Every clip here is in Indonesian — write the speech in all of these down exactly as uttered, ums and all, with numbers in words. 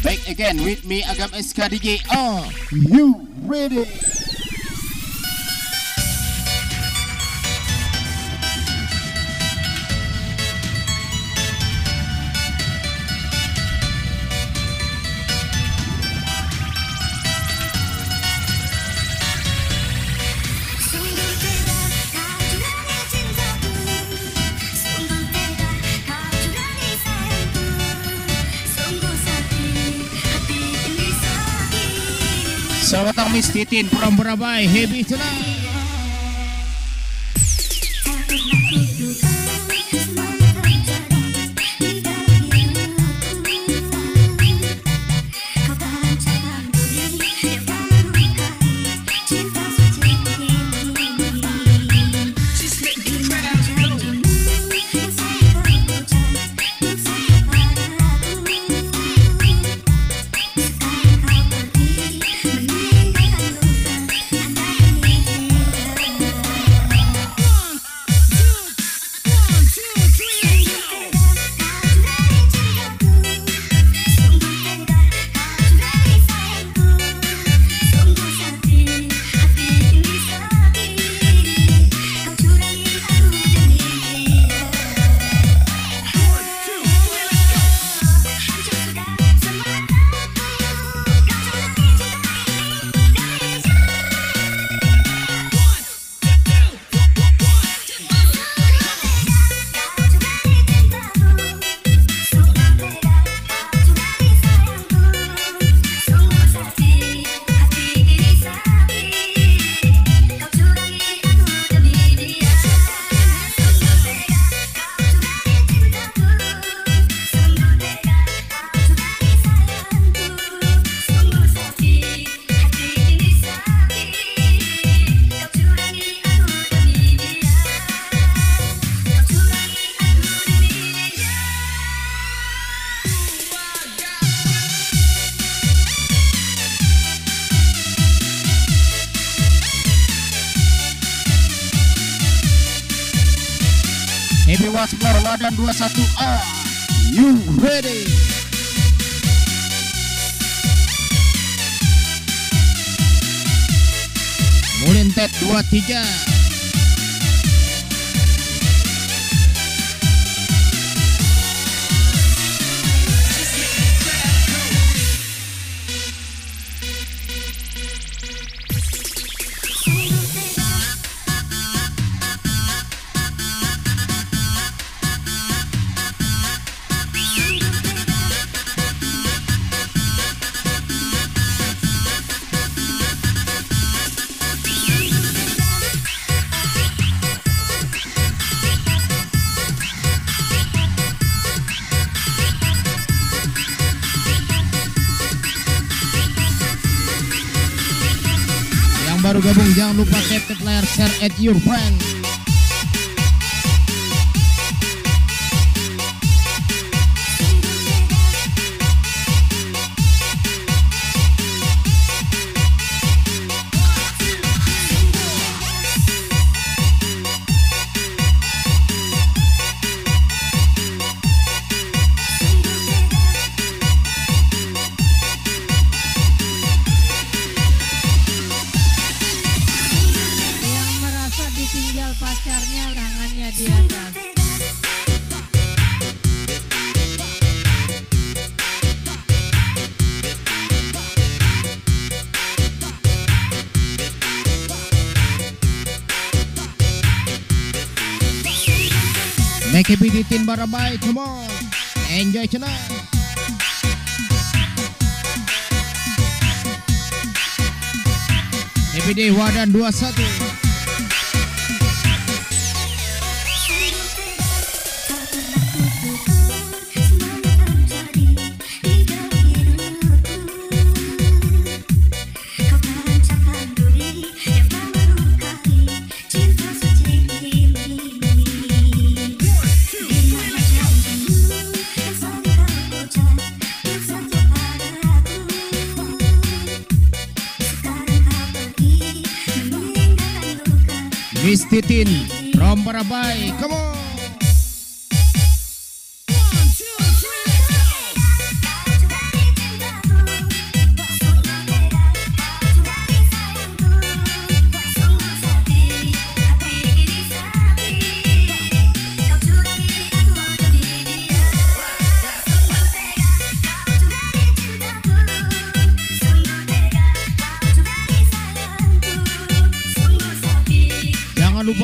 Back again with me Agam S K D J. Are you ready? Selamat datang Miss Titin from Barabai, Happy tonight. Happy Watch Ladan dua satu. Are you ready? Mulintet dua tiga. Baru gabung jangan lupa tap tap layar, share at your friend. Tinggal pacarnya, tangannya di atas. Make it Titin Barabai, come on, enjoy tonight. Happy Day Wadan dua satu. Miss Titin from Barabai, come on. One, two, three, go.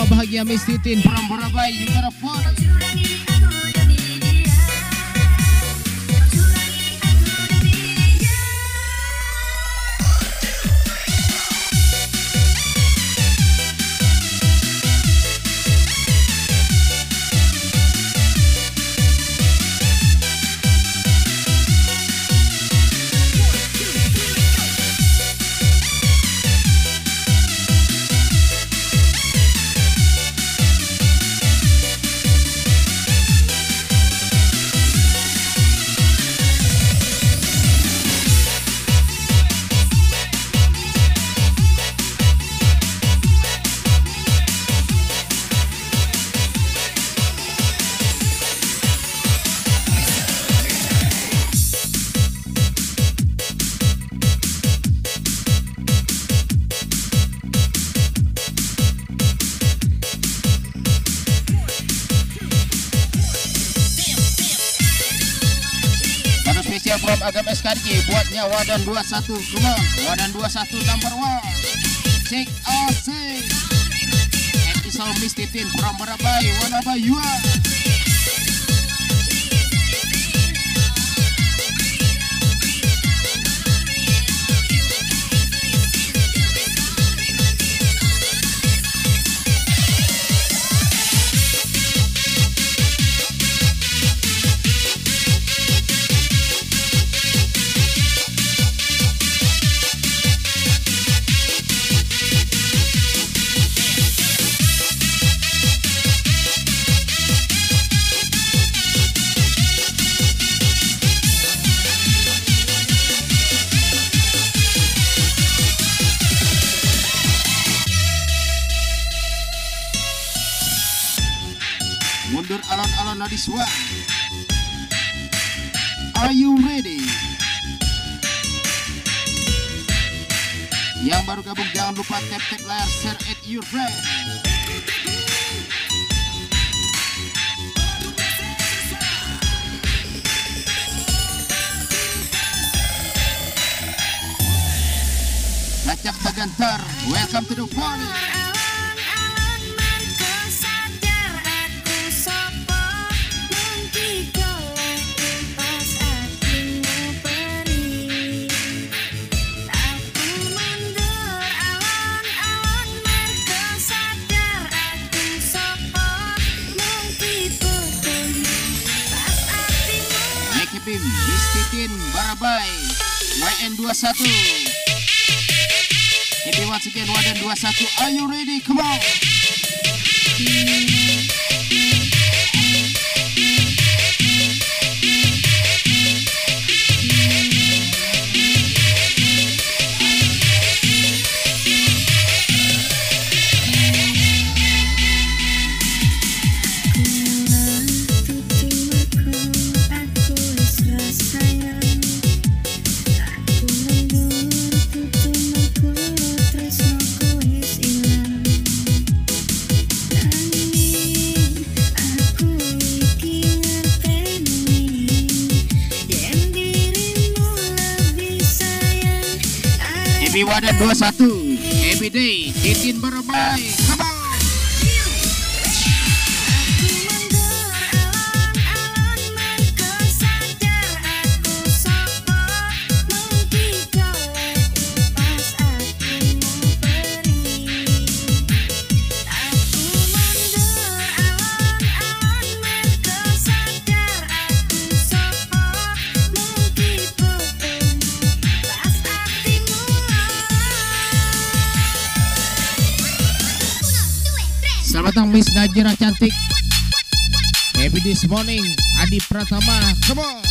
bahagia Miss Titin from Barabai, you gotta follow. From Agam S K G buatnya Wadan dua satu, come on, Wadan dua satu number one, check out six, episode Miss Titin from Barabai, whatever you are. Mundur alon-alon Nadiswa. Are you ready? Yang baru gabung jangan lupa tap-tap layar, share at your friend. Lacak Bagantar, welcome to the party. Miss Titin Barabai Y N dua satu. Happy once again Wadan dua satu. Are you ready? Come on. Wadan dua satu everyday Titin Barabai, come on. Selamat datang Miss Najira cantik. Happy this morning Adi Pratama, come on.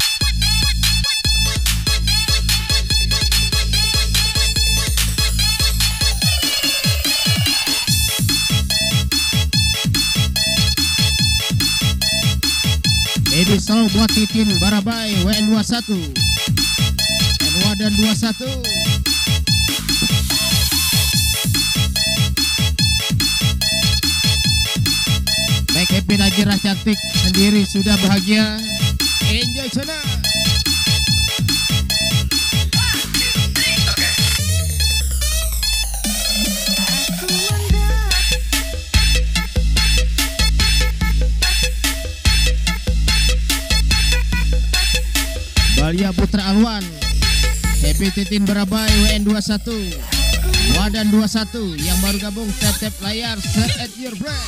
Baby song buat Titin Barabai W N dua satu dan Wadan dua satu. Baik, Happy Najira cantik sendiri sudah bahagia. Enjoy sana. Putra Alwan. Happy Titin Barabai W N dua puluh satu. Wadan dua puluh satu yang baru gabung tetep layar set at your break.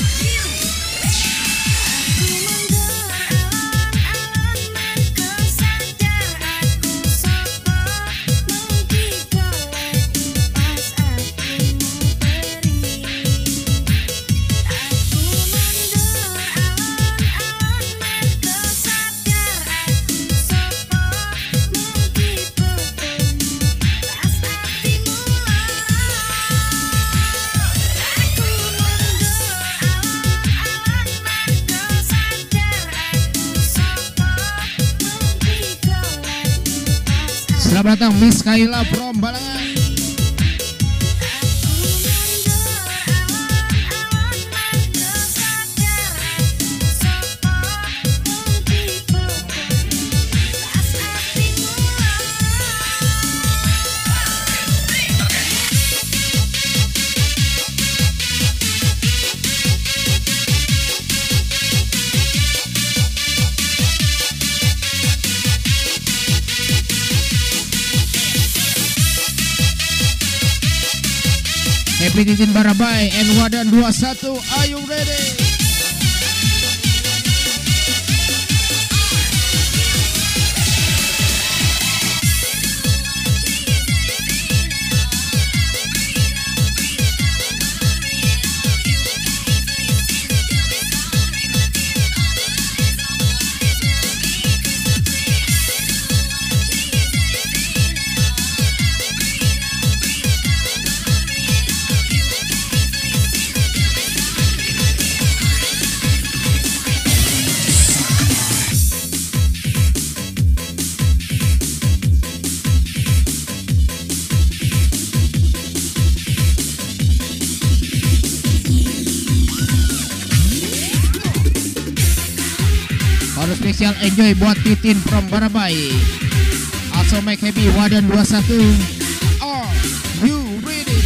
Selamat datang Miss Kaila from Balangan. Happy Titin Barabai and Wadan dua puluh satu, are you ready? Harus spesial enjoy buat Titin from Barabai. Also make happy Wadan dua puluh satu. Are you ready?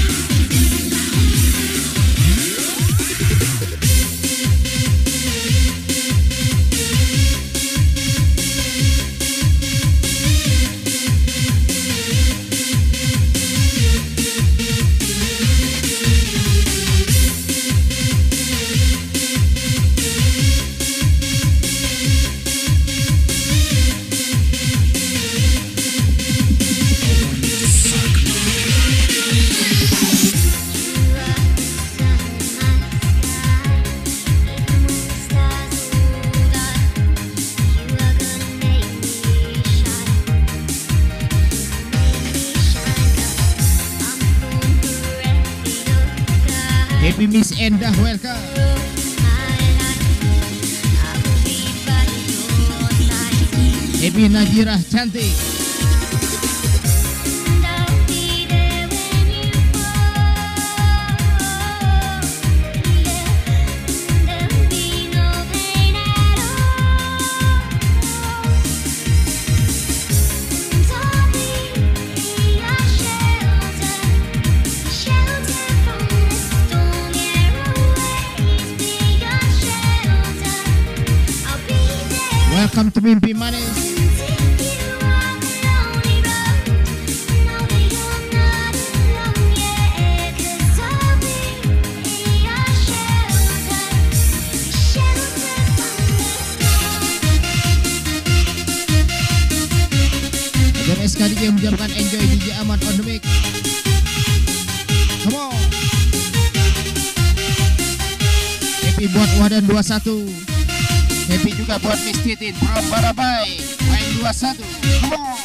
Happy Miss Endah, welcome. Happy Najirah cantik. Welcome to Mimpi Manis. Dan S K D J mengucapkan enjoy D J Ahmad on the mic. Come on. Happy buat Wadan dua puluh satu. Happy juga buat Miss Titin from Barabai W N dua puluh satu. Come on.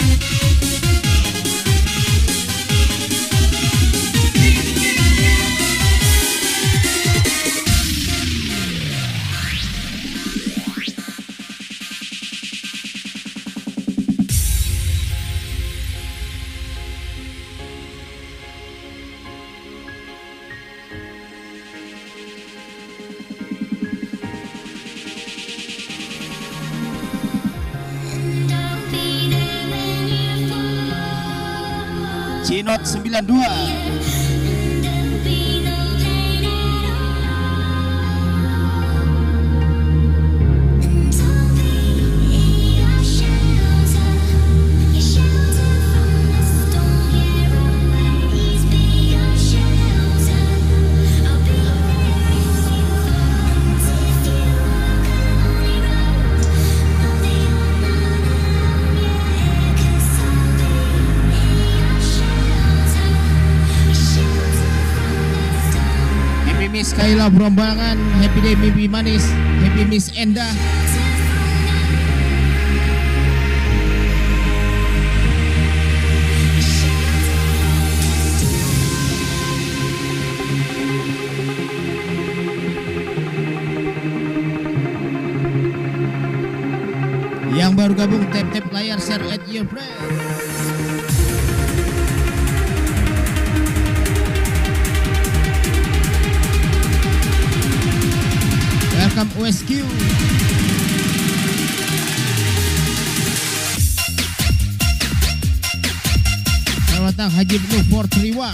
Cinot sembilan dua. Miss Kaila Brombangan, Happy Day Mimpi Manis, Happy Miss Enda. Yang baru gabung tap-tap layar, share at your friend. Welcome O S Q. Selamat datang Haji Blue four three one.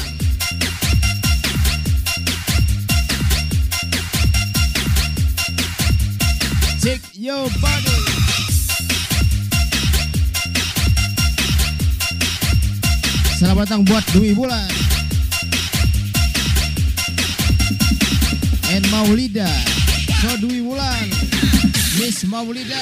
Check your body. Selamat datang buat Dwi Bulan and Maulida. So Dwi Bulan, Miss Maulida.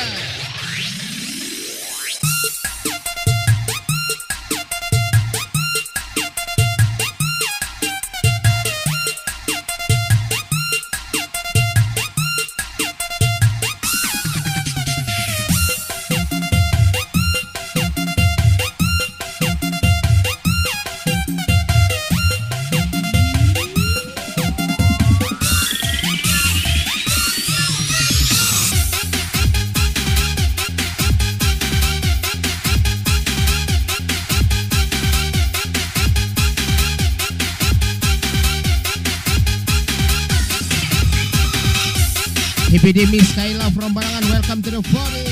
Happy Day Miss Kaila from Barangan, welcome to the party.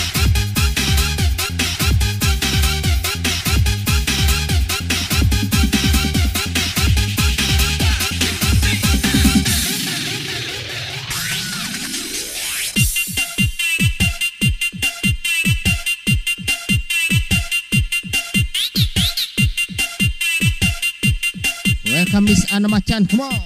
Welcome Miss Anna Macan, come on.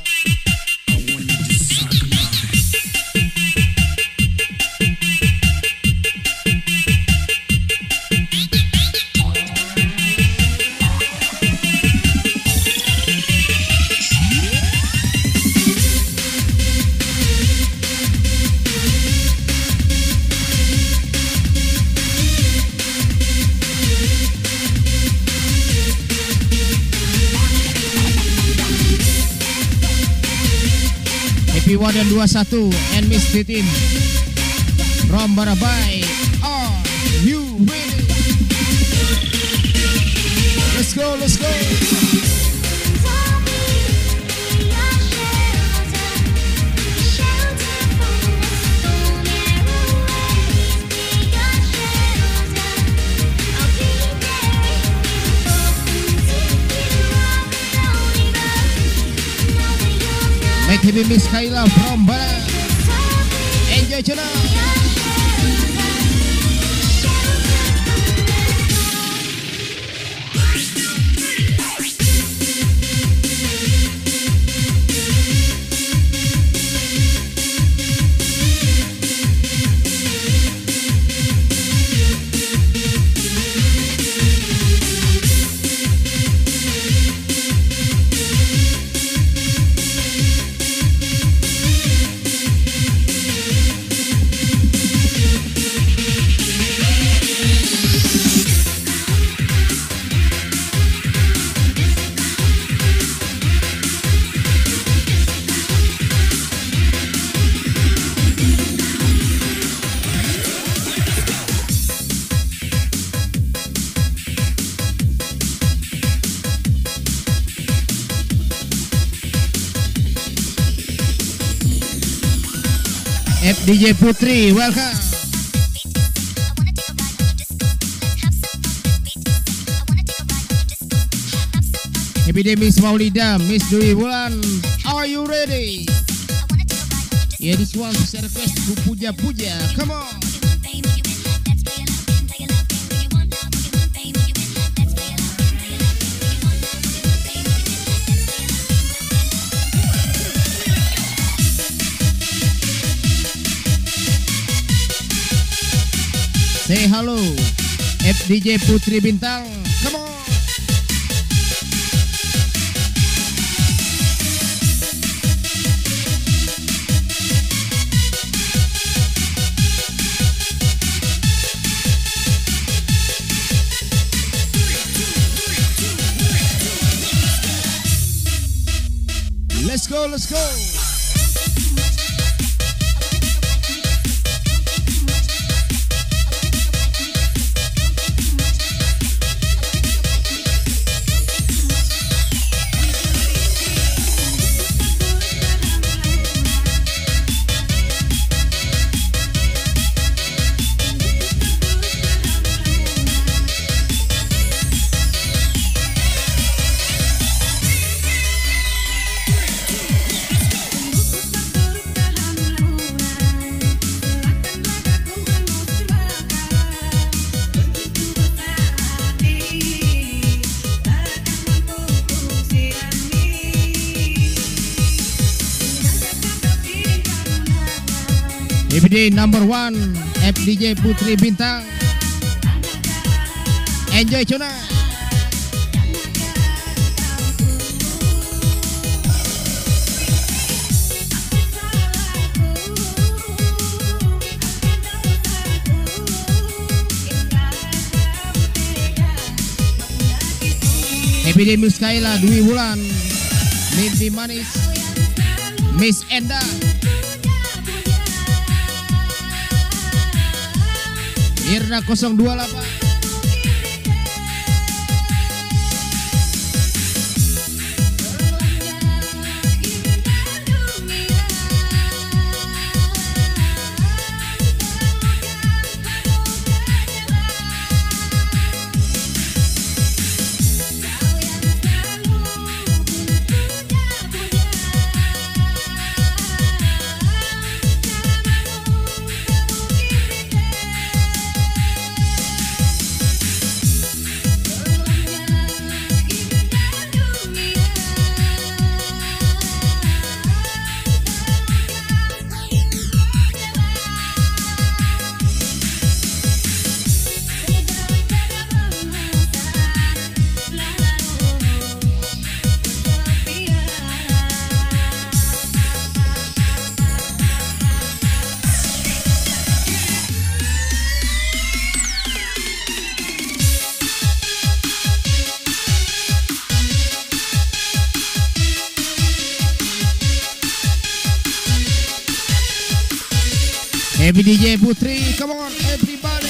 Happy Wadan dua satu and Miss Titin from Barabai. Are you ready? Let's go, let's go. Make happy Miss Kaila from Barat. Enjoy channel. F D J Putri, welcome. Happy Day Miss Maulida, Miss Dwi Bulan. Are you ready? Yeah, this one is a request to Puja Puja. Come on. Say hello, F D J Putri Bintang. Come on. let's go, let's go. F D J number one, F D J Putri Bintang. Enjoy tonight. F D J Muskaila Dwi Wulan, Mimpi Manis, Miss Enda. Irna nol dua delapan. F D J Putri, come on everybody.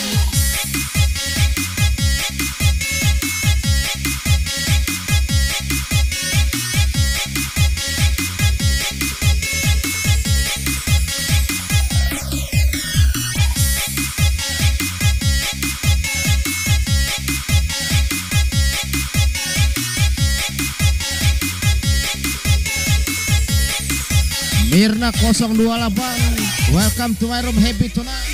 Mirna nol dua delapan, welcome to my room, happy tonight.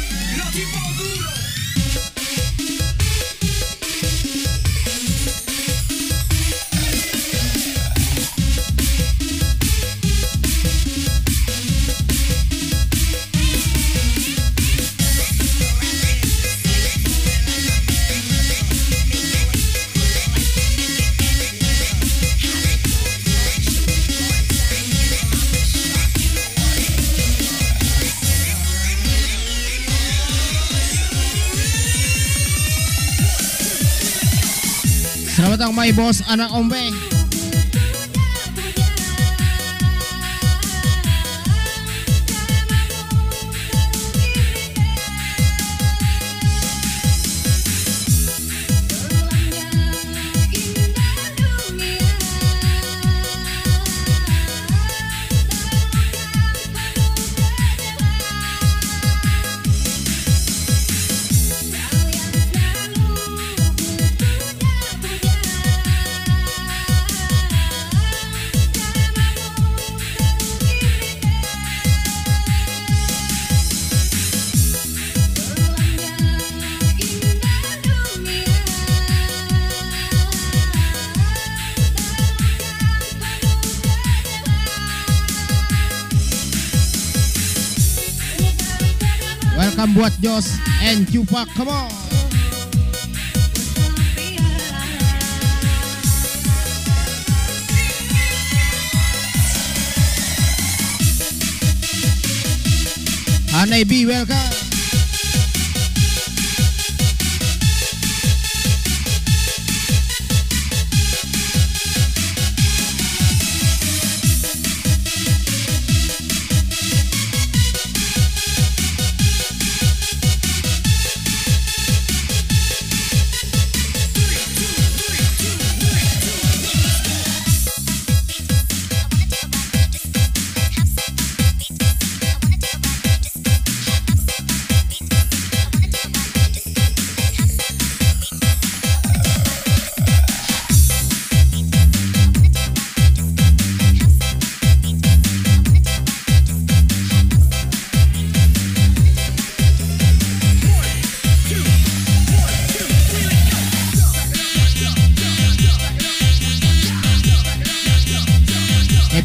Selamat datang my boss anak Ombe. Welcome buat Jos and Cupak, come on. Hanai B, welcome.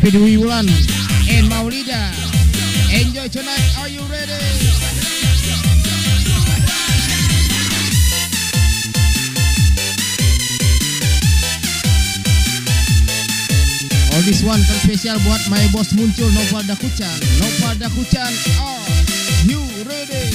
Happy Dwi Wulan and Maulida. Enjoy tonight. Are you ready? All this one kan spesial buat my boss muncul Nopal Dakuchan. Nopal Dakuchan, are you ready?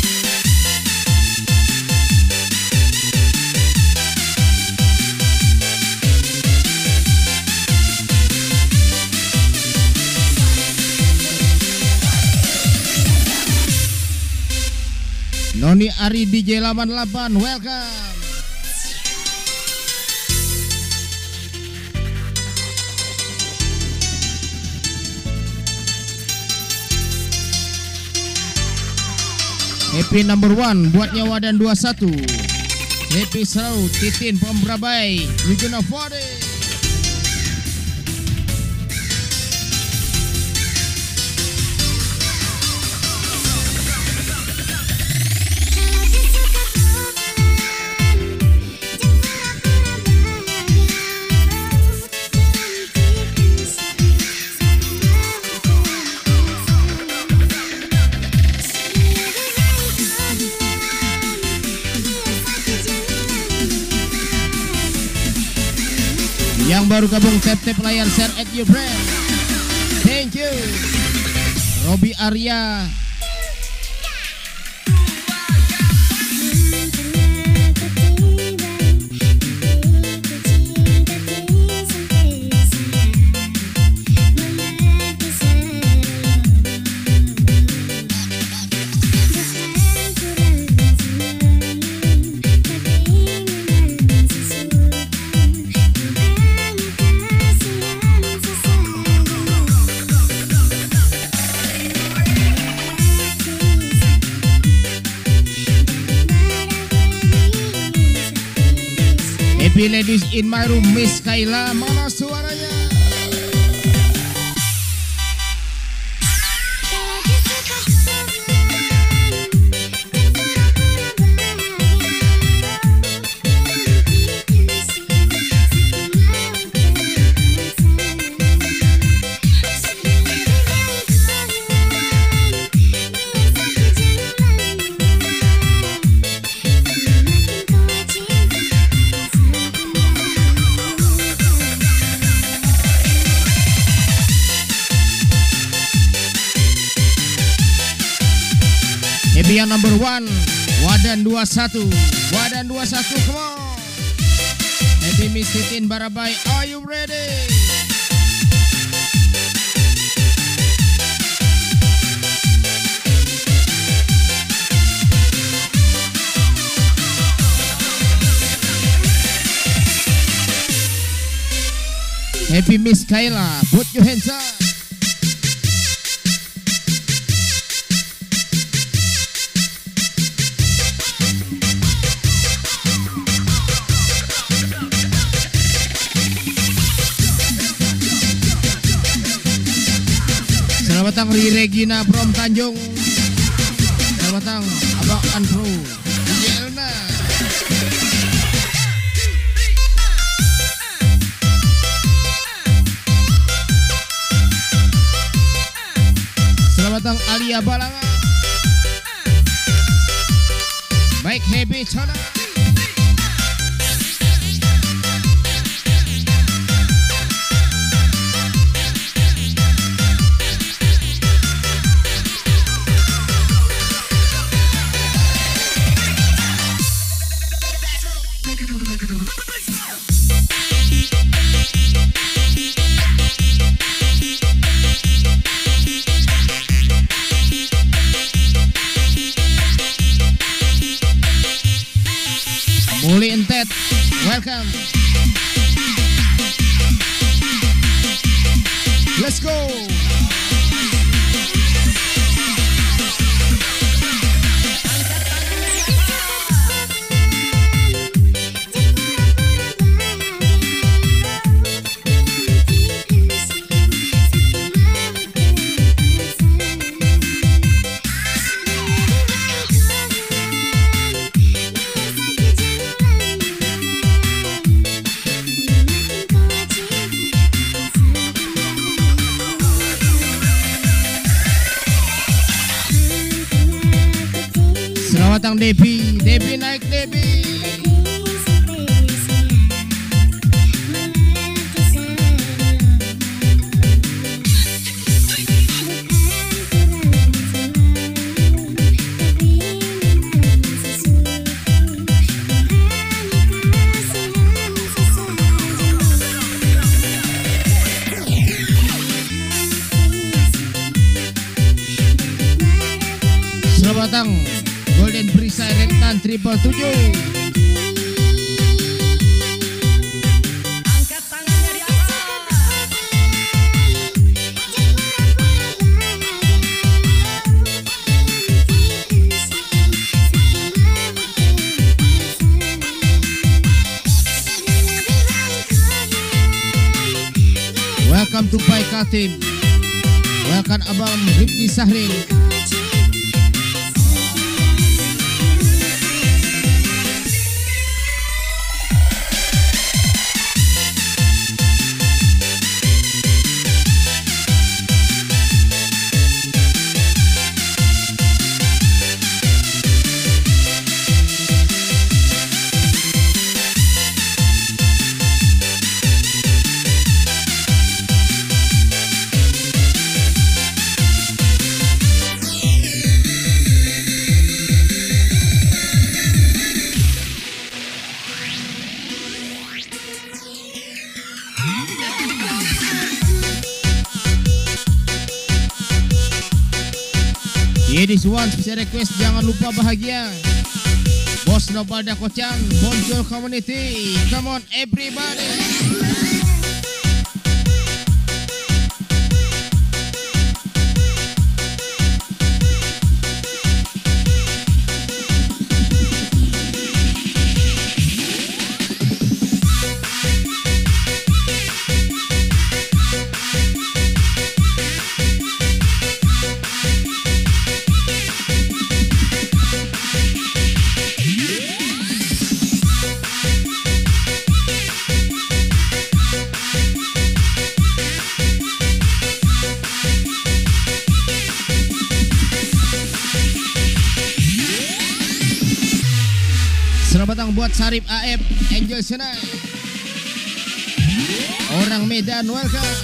Noni Ari D J delapan delapan, welcome. Happy number one buat Nyawa dan dua puluh satu. Happy selalu Titin Pembrabai. We gonna party. Yang baru gabung tap-tap layar share at your friend. Thank you. Robi Arya. Happy ladies in my room, Miss Kayla, mana suaranya? Happy yang number one, Wadan dua puluh satu, Wadan dua puluh satu, come on. Happy Miss Titin Barabai, are you ready? Happy Miss Kayla, put your hands up. Selamat datang Ri Regina from Tanjung. Selamat datang Abang Anpro D J Elna. Selamat datang Alia Balanga. Baik Happy Chana. Muli Entet, welcome. Let's go. datang Devi, Devi naik Devi. Selamat datang Golden Perisai Rektan Triple Tujuh. Angkat tangannya di atas. Welcome to Pai Katim. Welcome Abang Rifki Sahril. This one special request, jangan lupa bahagia. Bos Nobalda Kocang, Bonjour Community, come on everybody. Selamat datang buat Sarip A F, Angel Senai, orang Medan, welcome.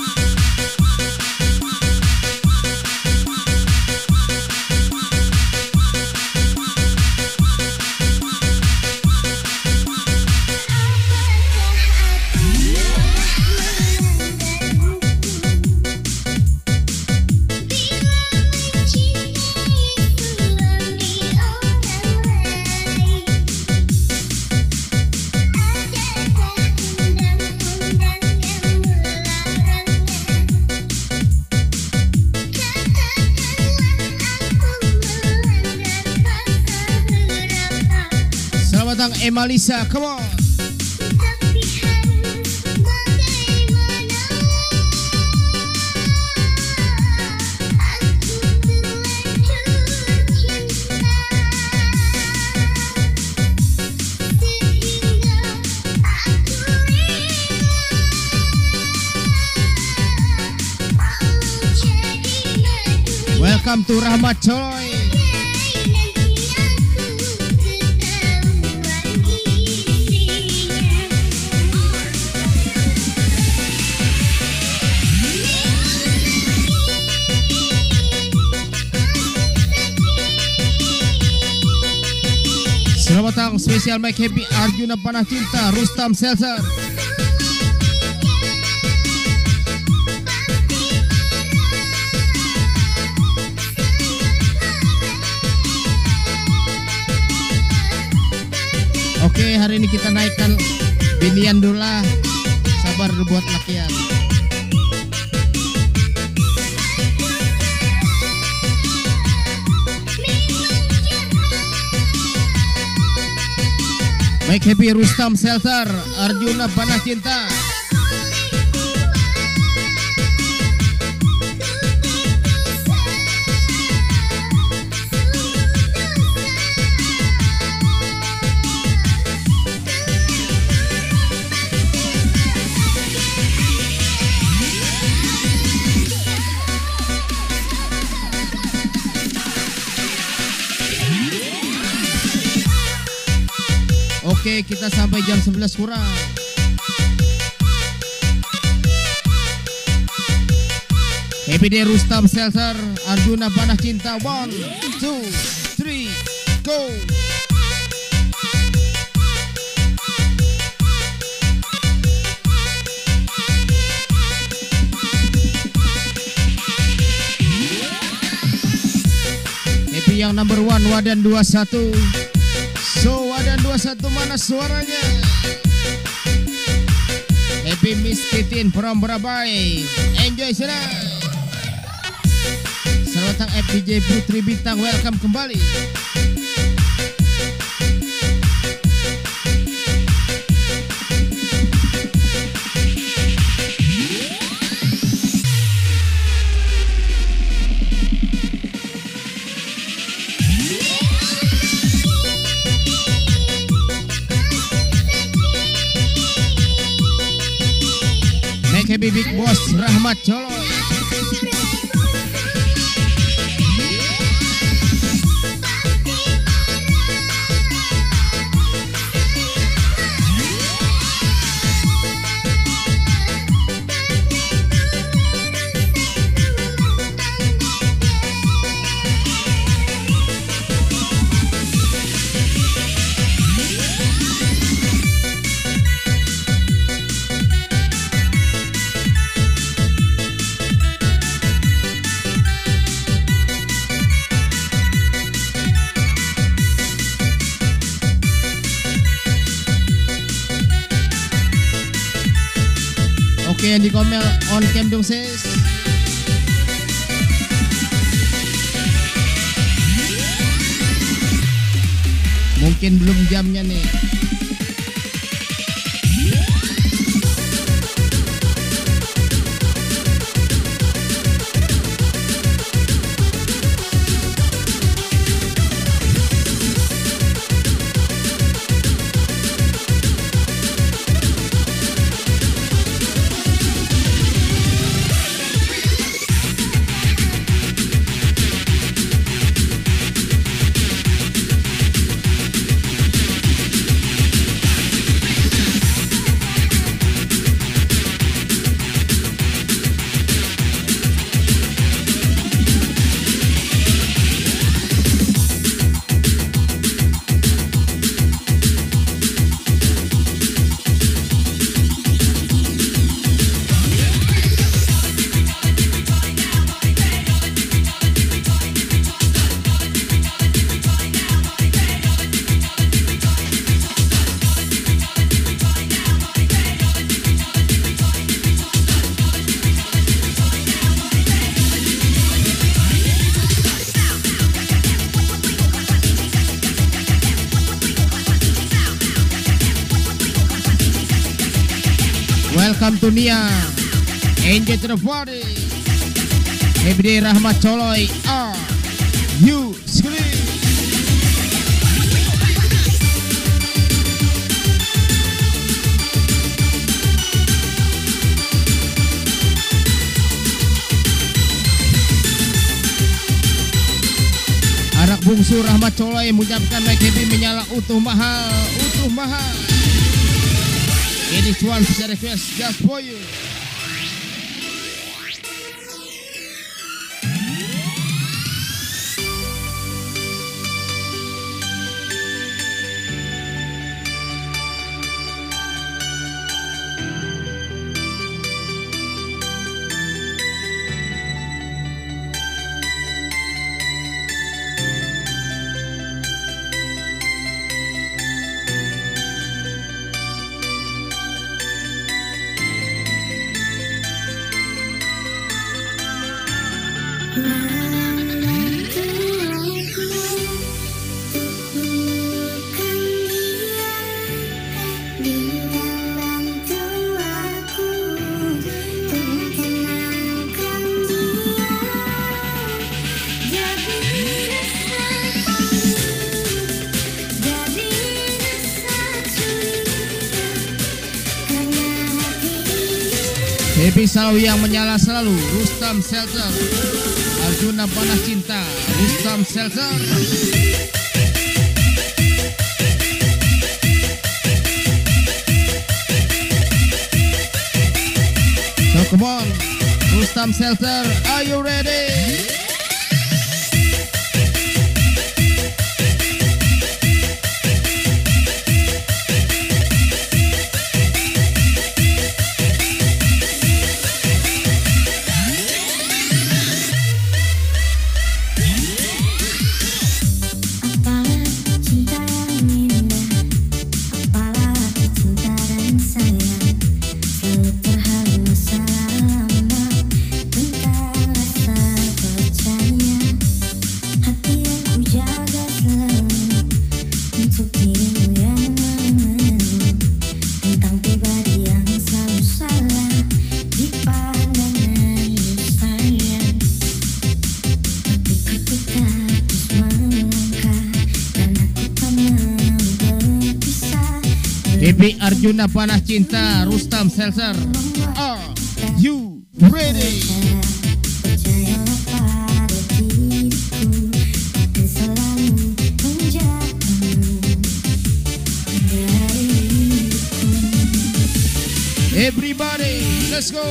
Selamat datang Emalisa, come on. Welcome to Rahmat Coy. Selamat datang spesial Mike Happy Arjuna Panah Cinta Rustam Seltzer. Oke, hari ini kita naikkan binian dulu lah. Sabar buat lakian. Mike Happy Rustam Seltzer Arjuna Panah Cinta. Oke, kita sampai jam sebelas kurang. Happy Day Rustam Seltzer, Arjuna Panah Cinta. One, two, three, go. Happy yang number one, Wadan dua puluh satu. So Wadan dua puluh satu mana suaranya? Happy Miss Titin from Barabai. Enjoy sana. Selamat datang F D J Putri Bintang, welcome kembali. Make happy Big Boss Rahmat Coloy. Oke, yang di komen on cam dong sis. Mungkin belum jamnya nih. Welcome to Nia. Enjoy to the party. Happy Day Rahmat Coloy. Are you scream? Anak bungsu Rahmat Coloy mengucapkan Mike Happy menyala utuh mahal, utuh mahal. Ini one bisa request just for you. Happy selalu yang menyala selalu, Rustam Seltzer, Arjuna Panah Cinta, Rustam Seltzer. come on. Rustam Seltzer, are you ready? Debbie Arjuna Panah Cinta, Rustam Seltzer, are you ready? Everybody, let's go!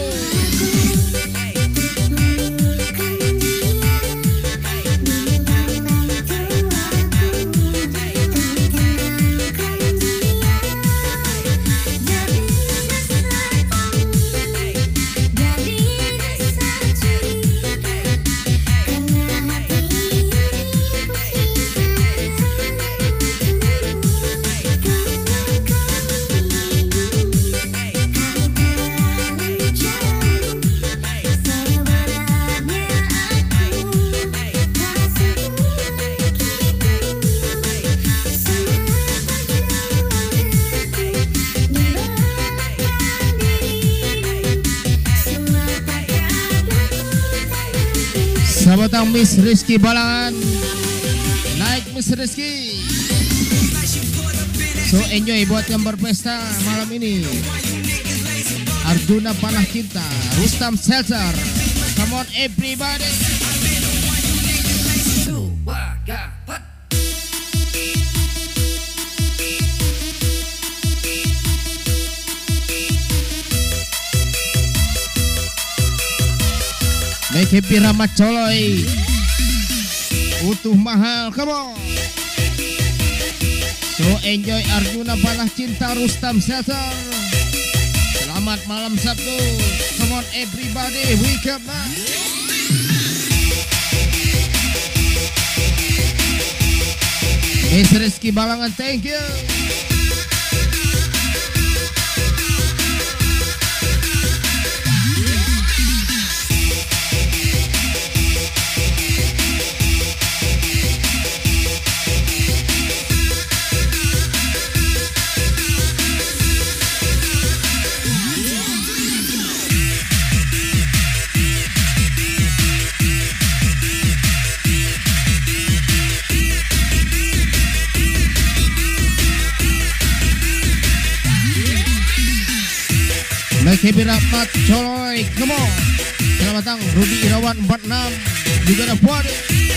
Sabatang Miss Rizky Balangan, naik Miss Rizky. So enjoy buat yang berpesta malam ini. Arjuna Panah Cinta, Rustam Seltzer, come on everybody. Make happy Ramat Coloy, utuh mahal, come on. So enjoy Arjuna Panah Cinta, Rustam Seltzer. Selamat malam Sabtu, come on everybody, wake up now. Miss Rizky Balangan, thank you. Like Happy Rahmat Coloy, come on. Selamat datang Rudi Irawan empat enam juga ada Fuad.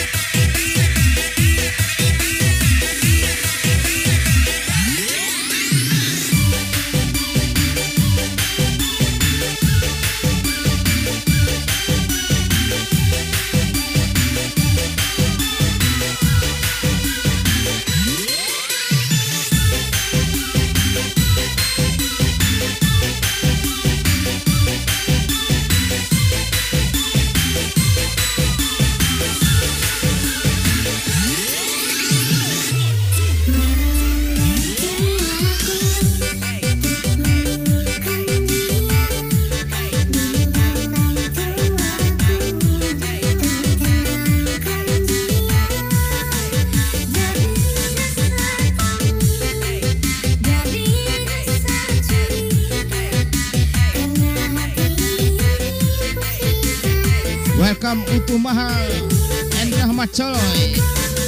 Welcome Utuh Mahal and Rahmat Coloy.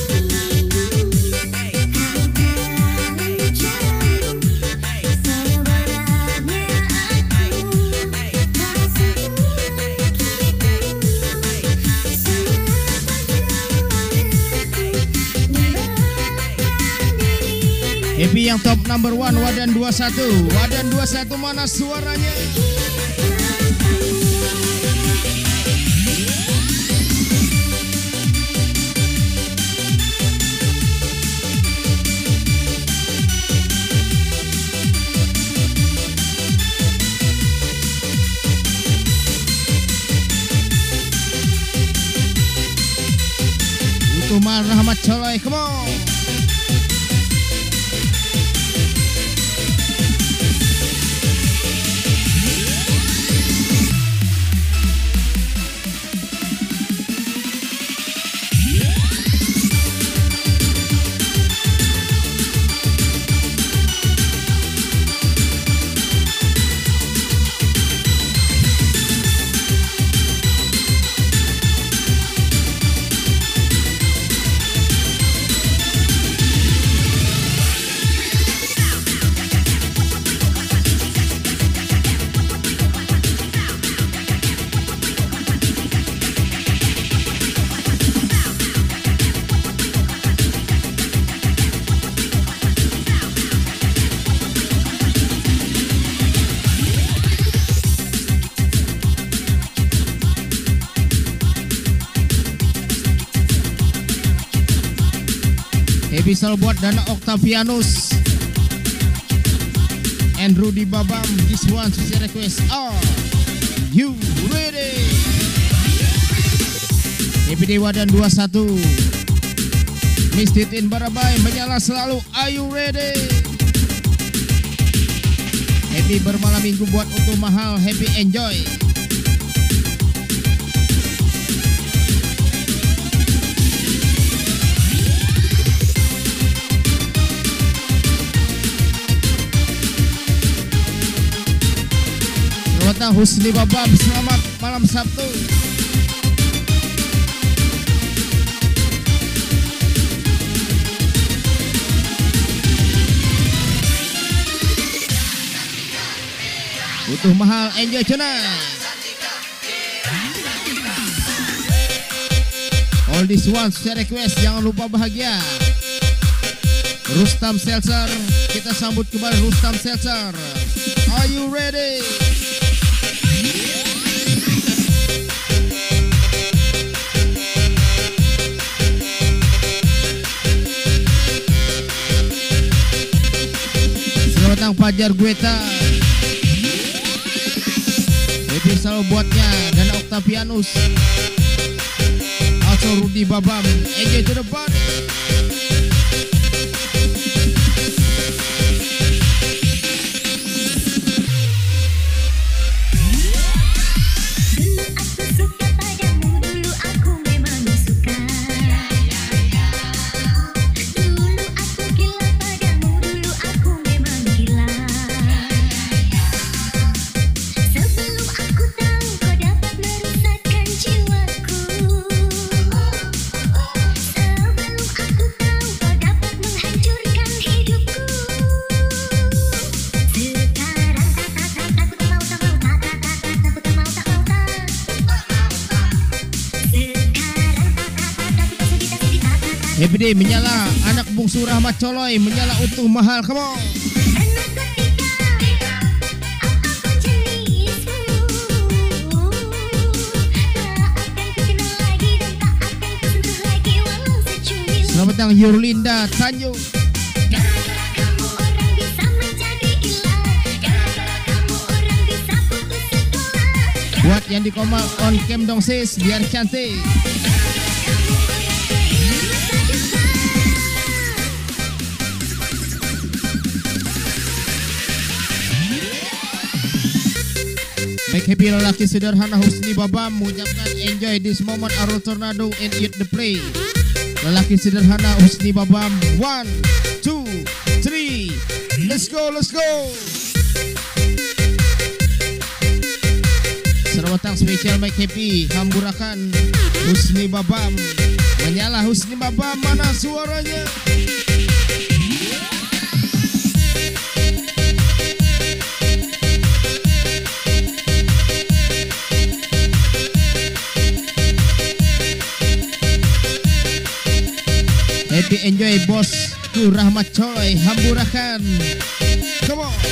Happy yang top number one Wadan dua puluh satu. Wadan dua puluh satu mana suaranya? Untuk Mahal Rahmat Coloy, come on. Episal buat Dana Octavianus and Rudy Babam. This one success request. Are you ready? E P D Wadan dua puluh satu Mistitin Barabai menyala selalu. Are you ready? Happy bermalam minggu buat Utuh Mahal. Happy enjoy. Selamat Husni Babam, selamat malam Sabtu. Utuh Mahal, enjoy tonight. All this one share request, jangan lupa bahagia. Rustam Seltzer, kita sambut kembali Rustam Seltzer. Are you ready? Selamat Fajar Gueta. Happy selalu buatnya Dana Octavianus. Also Rudy Babam. Enjoy to the party. Happy day menyala, anak bungsu Rahmat Coloy menyala Utuh Mahal, come on. Selamat datang Yurlinda Tanjung. Buat yang di Komal on cam dong sis, biar cantik. Make happy lelaki sederhana Husni Babam mengucapkan enjoy this moment Arul Tornado and eat the play. Lelaki sederhana Husni Babam. One, two, three. Let's go, let's go. Selamat datang spesial Make happy hamburakan Husni Babam. Menyala Husni Babam, mana suaranya? Happy enjoy bos ku Rahmat Coloy hamburakan. Come on.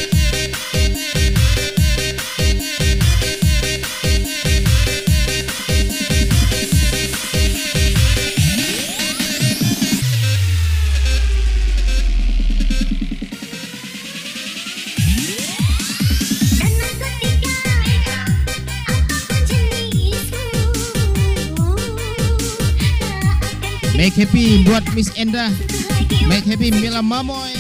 Make happy buat Miss Endah. Make happy Mila Mamoy.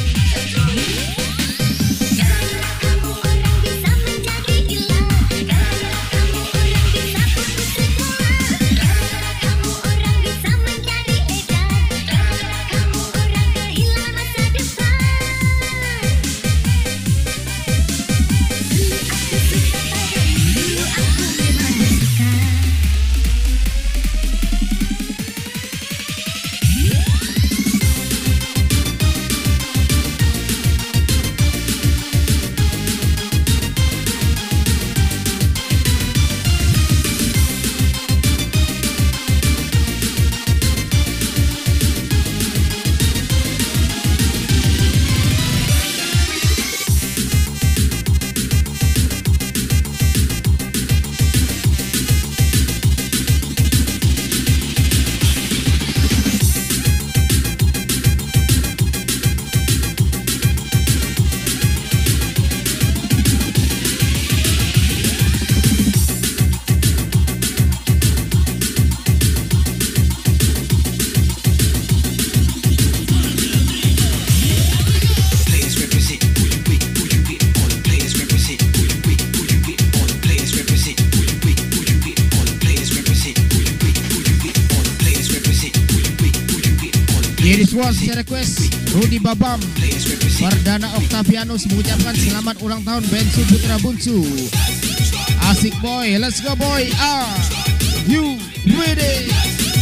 This was a request Rudy Babam. Perdana Octavianus mengucapkan selamat ulang tahun Bensu Putra Bunsu. Asik boy, let's go boy. Are you ready?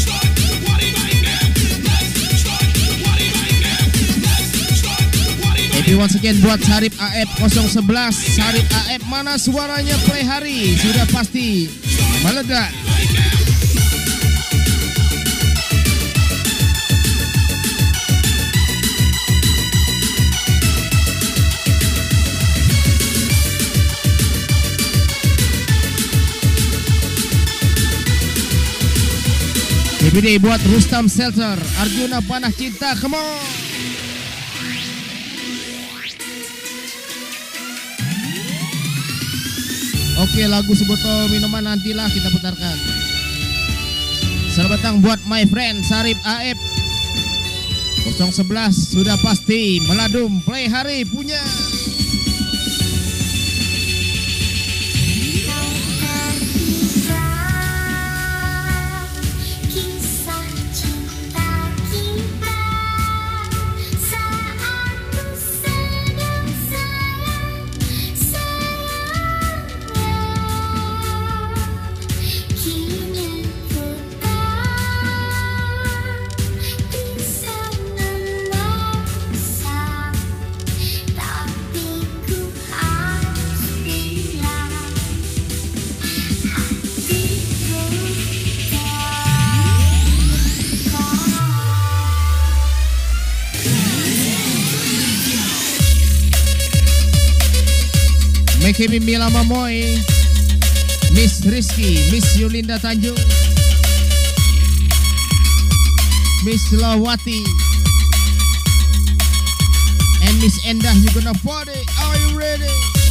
Happy once again buat Sarip A F nol sebelas. Sarip A F mana suaranya play hari? Sudah pasti meledak. Happy day buat Rustam Shelter, Arjuna Panah Cinta, come on. Oke, lagu sebotol minuman nantilah kita putarkan. Selamat datang buat my friend Sarip A F nol sebelas, sudah pasti meladum play hari punya. Make happy Mila Mamoy, Miss Rizky, Miss Yulinda Tanjung, Miss Lawati, and Miss Endah, you gonna party? Are you ready?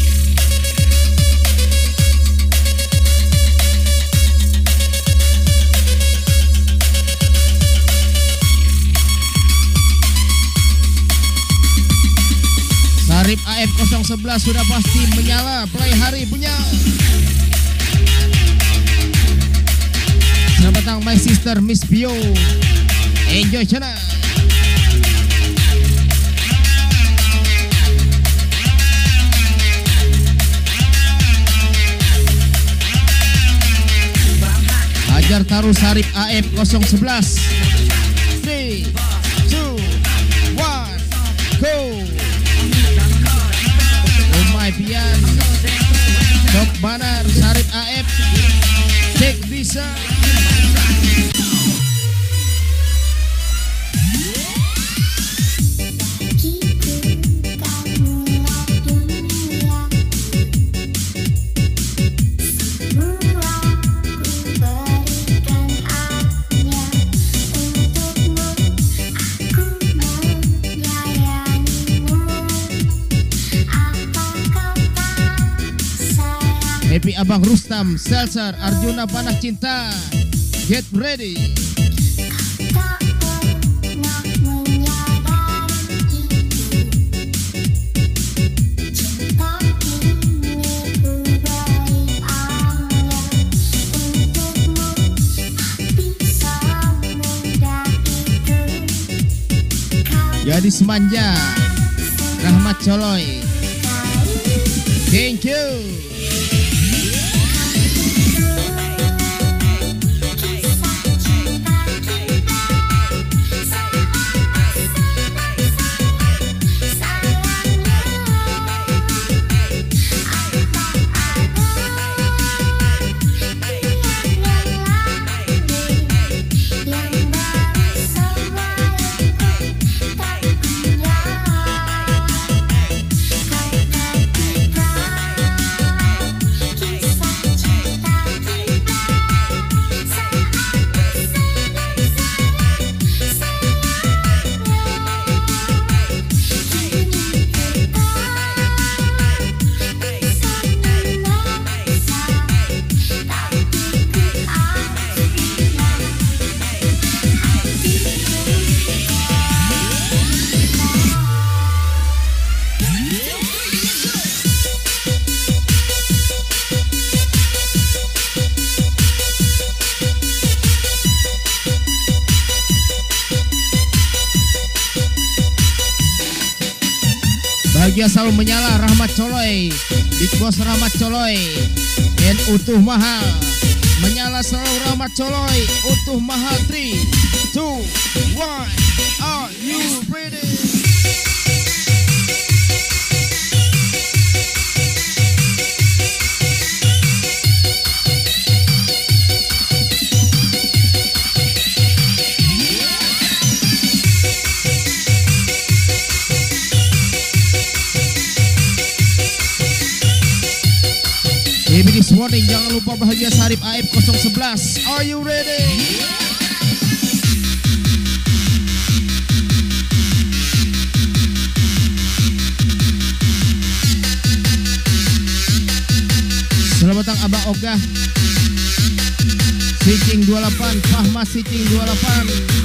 Sarip A F nol sebelas sudah pasti menyala play hari punya. Selamat datang my sister Miss Bio. Enjoy sana. Hajar taruh Sarip A F nol sebelas. three, two, one, go. Pian Dok Banar Sarip A F Cek bisa. Happy Abang Rustam, Selser, Arjuna Panah Cinta. Get ready. Gadis Manja, Rahmat Coloy. Thank you. Bahagia selalu menyala, Rahmat Coloy, Big Boss Rahmat Coloy, dan Utuh Mahal. Menyala selalu Rahmat Coloy, Utuh Mahal. Three, two, one, are you ready? Baby this morning, jangan lupa Bahagia Sarip A F nol sebelas. Are you ready? Selamat datang Abang Ogah, Sicing dua puluh delapan, Fahma Sicing dua puluh delapan,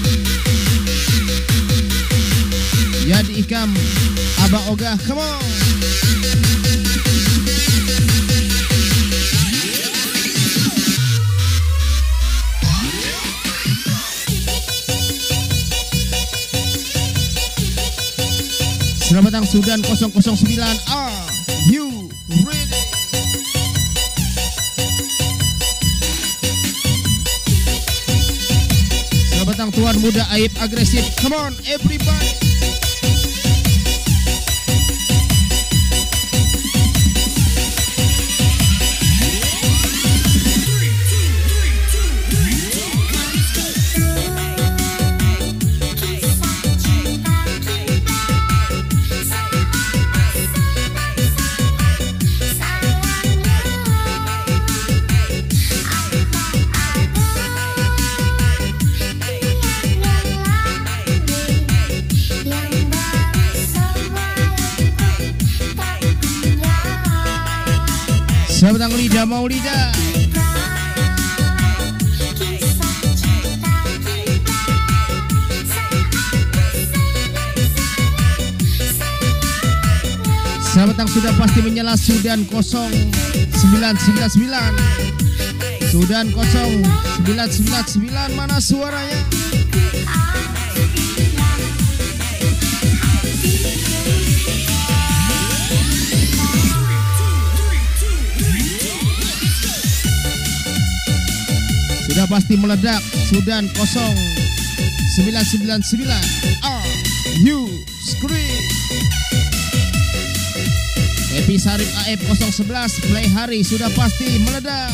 Yadi Ikam, Abang Ogah, come on. Selamat datang Sudan nol nol sembilan. Are you ready? Selamat datang Tuan Muda Aib Agresif. Come on everybody. Selamat datang Lida Maulida. Selamat datang sudah pasti menyala Sudan nol sembilan sembilan sembilan. Sudan nol sembilan sembilan sembilan, mana suaranya? Sudah pasti meledak Sudan nol sembilan sembilan sembilan. Are you scream? Happy Sarip A F nol sebelas play hari sudah pasti meledak.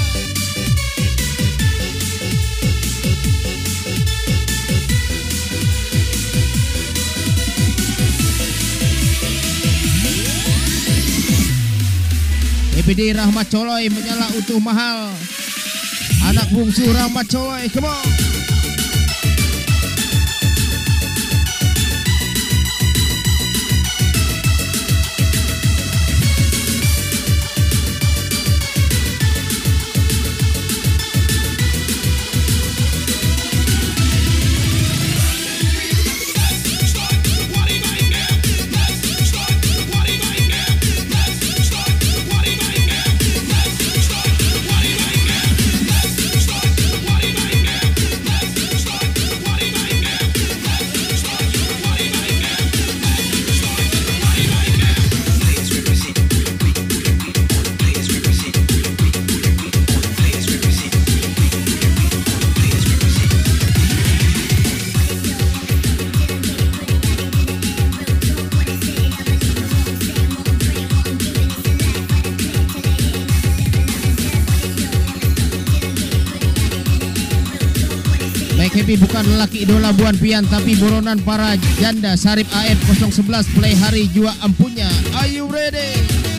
E P D Rahmat Coloy menyala Utuh Mahal. Anak bungsu Rahmat Coloy, come on. tapi bukan lelaki idola Buan Pian, tapi buronan para janda Sarip A F nol satu satu play hari jua ampunya. Are you ready?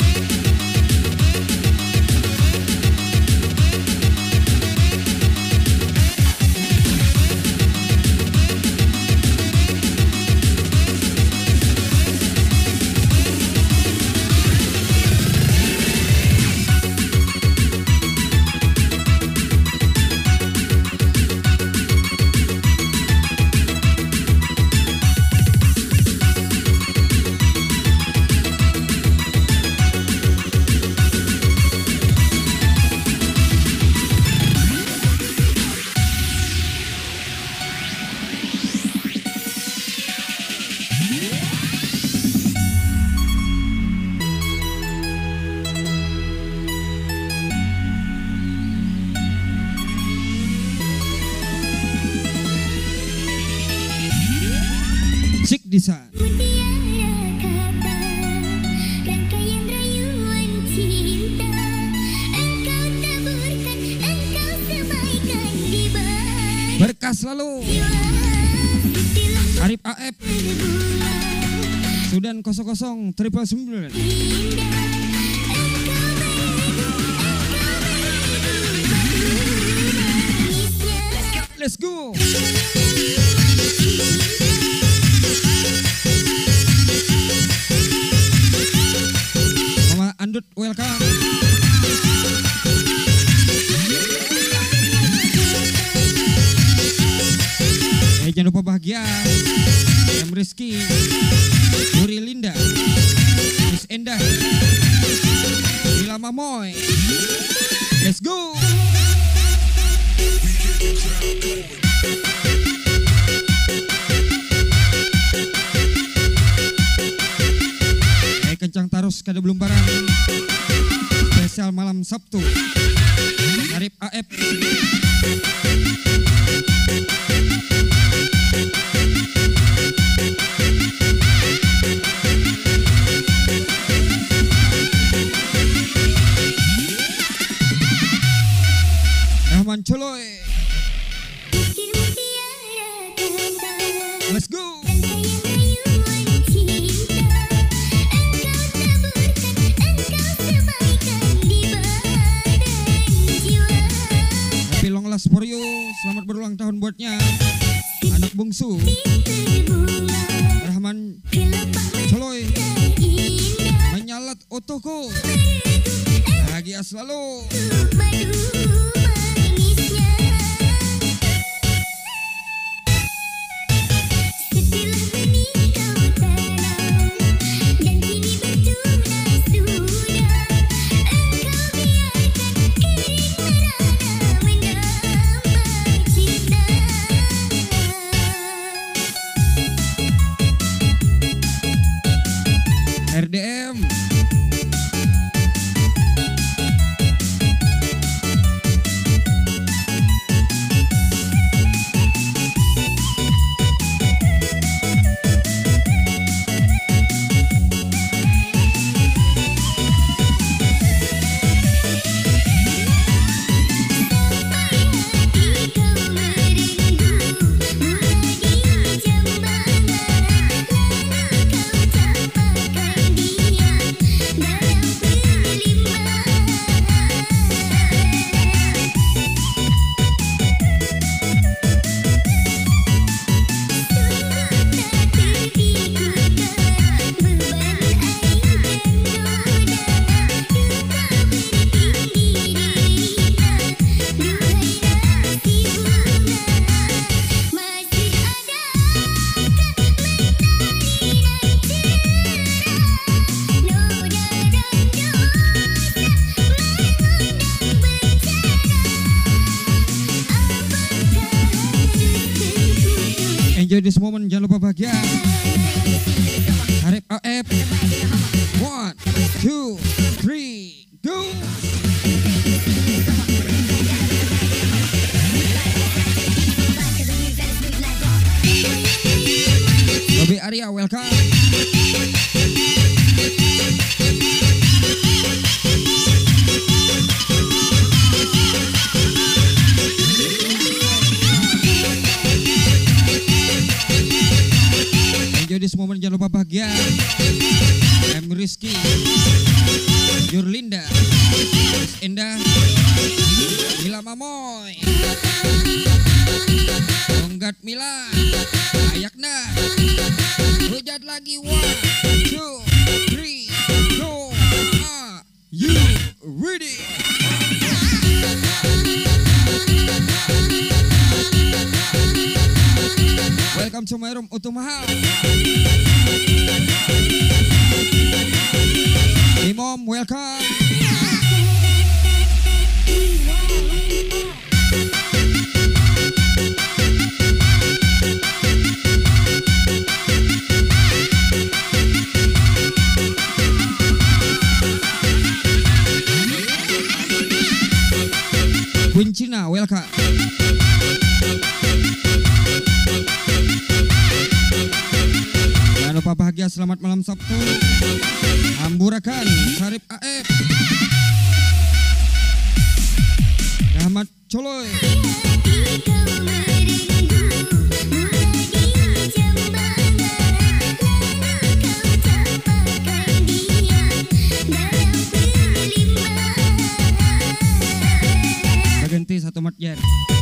Cik Disan. Mutiara kata, rangkaian rayuan cinta, engkau taburkan, engkau semaikan di badan Berkah selalu. jiwa. Istilah Arif A F berbulan Sudan nol nol triple sembilan. indah, engkau beribu, engkau beribu manisnya. Let's go. Mama Andut welcome. Eh, jangan lupa bahagia. Em Rizky, Nuri Linda, Miss Endah, Mila Mamoy. Let's go. Eh, kencang tarus kada belum barang. Spesial malam Sabtu. Arif A F. Rahman Coloy. Ukir mutiara kata, Let's go. rangkaian rayuan cinta, engkau taburkan, engkau semaikan di badan jiwa. Happy long last for you. Selamat berulang tahun buatnya. Anak bungsu Berbulan Rahman kelopak Coloy. indah, Menyalat otoku. Bahagia selalu. madu manisnya. Setelah benih kau tanam dan kini bertunas sudah, engkau biarkan kering merana menambah cinta. R D M. Enjoy this moment, jangan lupa bahagia. Arif A F. One, two, three, go. Bobby Arya, welcome. jangan lupa bahagia. M Rizky, Yurlinda, Endah, Mila Mamoy, Onggat Mila, Ayakna, hujat lagi. One, two, three, go. Are you ready? Welcome to my room, Utumaha. Imom, welcome. Queen Cina, welcome. Jangan lupa bahagia, selamat malam Sabtu. Amburakan, Sarip A F, Rahmat Coloy, ganti satu matjer.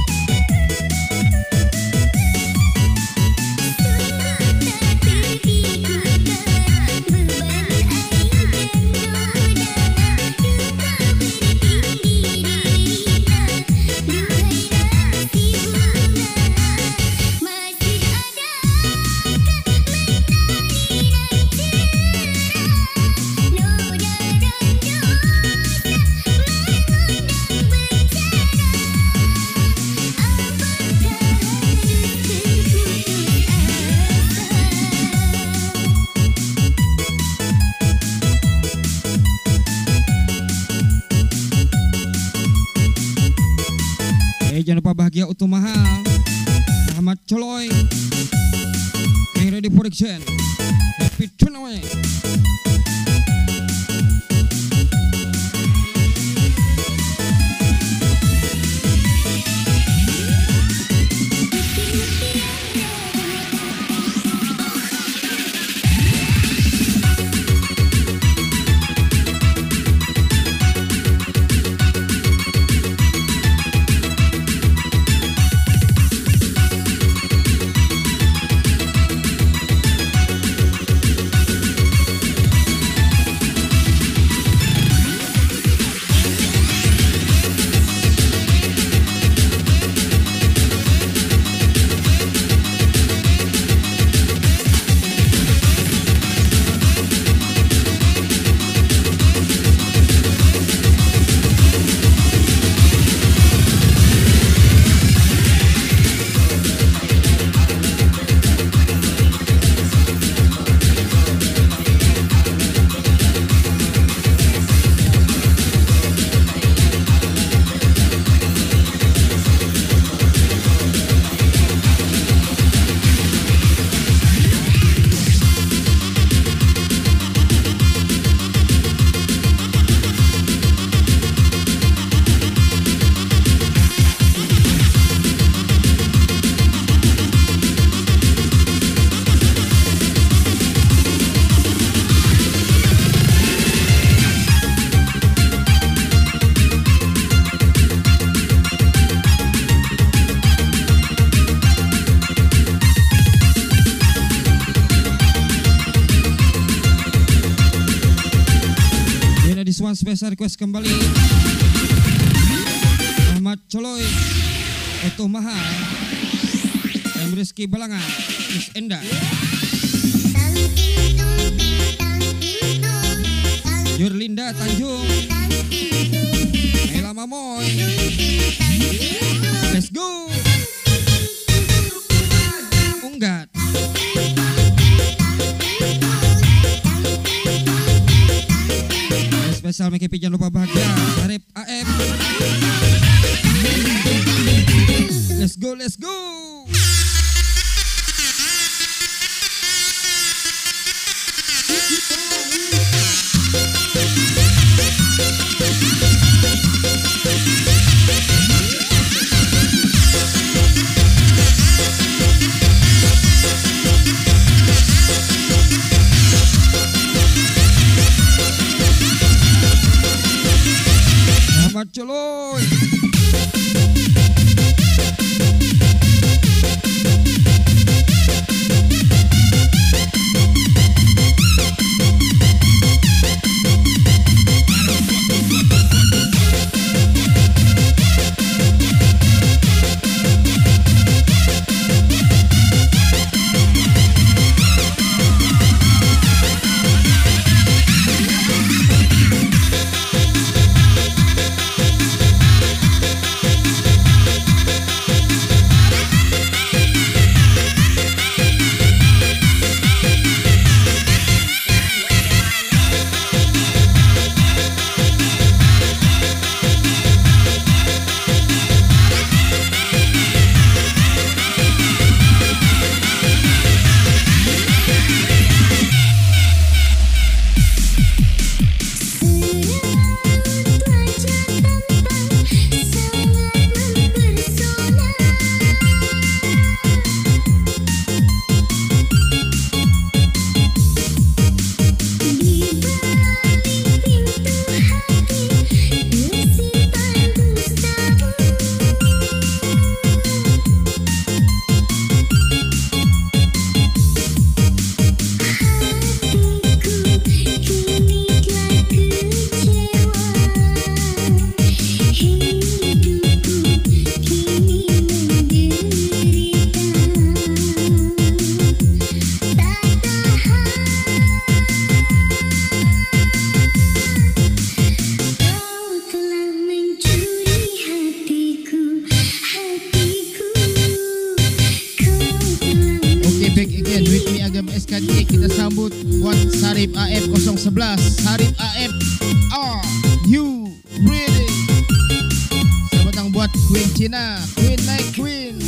Jangan lupa bahagia Utumaha, Rahmat Coloy, King Ready Production, Happy Tournament. One special request kembali Rahmat Coloy, Utumaha, M Rizky Balangan, Miss Endah, Yurlinda Tanjung, Mila Mamoy. Let's go. Unggat, spesial Miki P, jangan lupa bahagia. Sarip A F, let's go, let's go. Rahmat Coloy. Kita sambut buat Sarip A F nol satu satu. Sarip A F, are you ready? Selamat datang buat Queen Cina, Queen like Queen.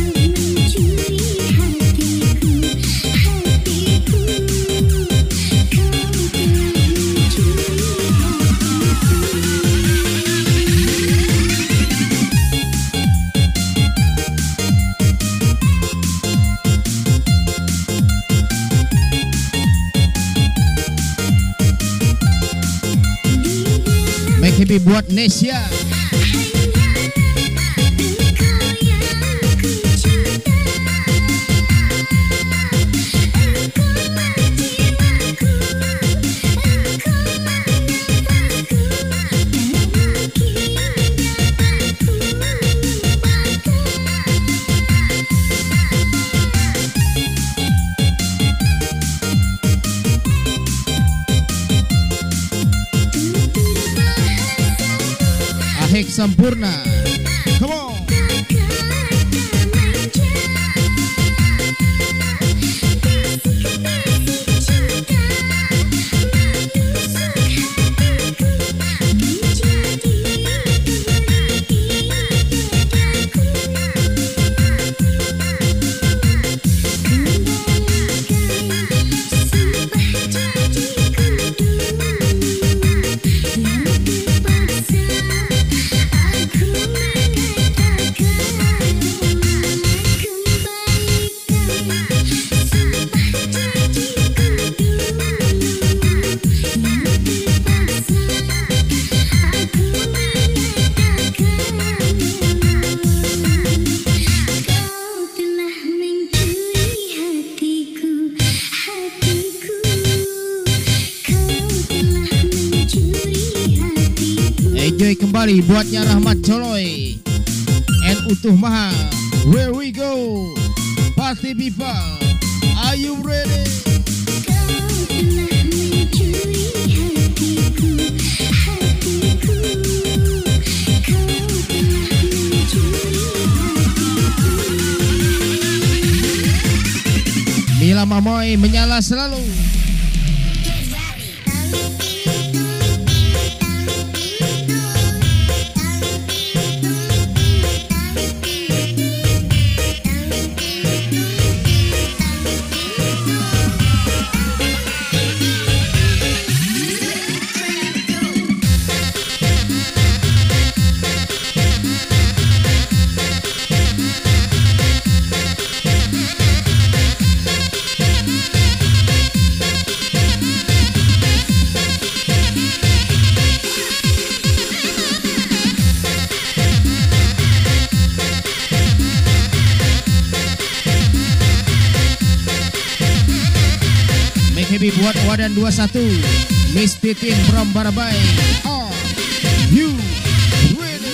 Make happy buat Nesya. Ahik Sampurna, come on. Enjoy kembali buatnya Rahmat Coloy and Utuh Maha. Where we go, party people, are you ready? Mila Mamoy menyala selalu. Happy buat Wadan dua puluh satu, Miss Titin from Barabai. Are you ready?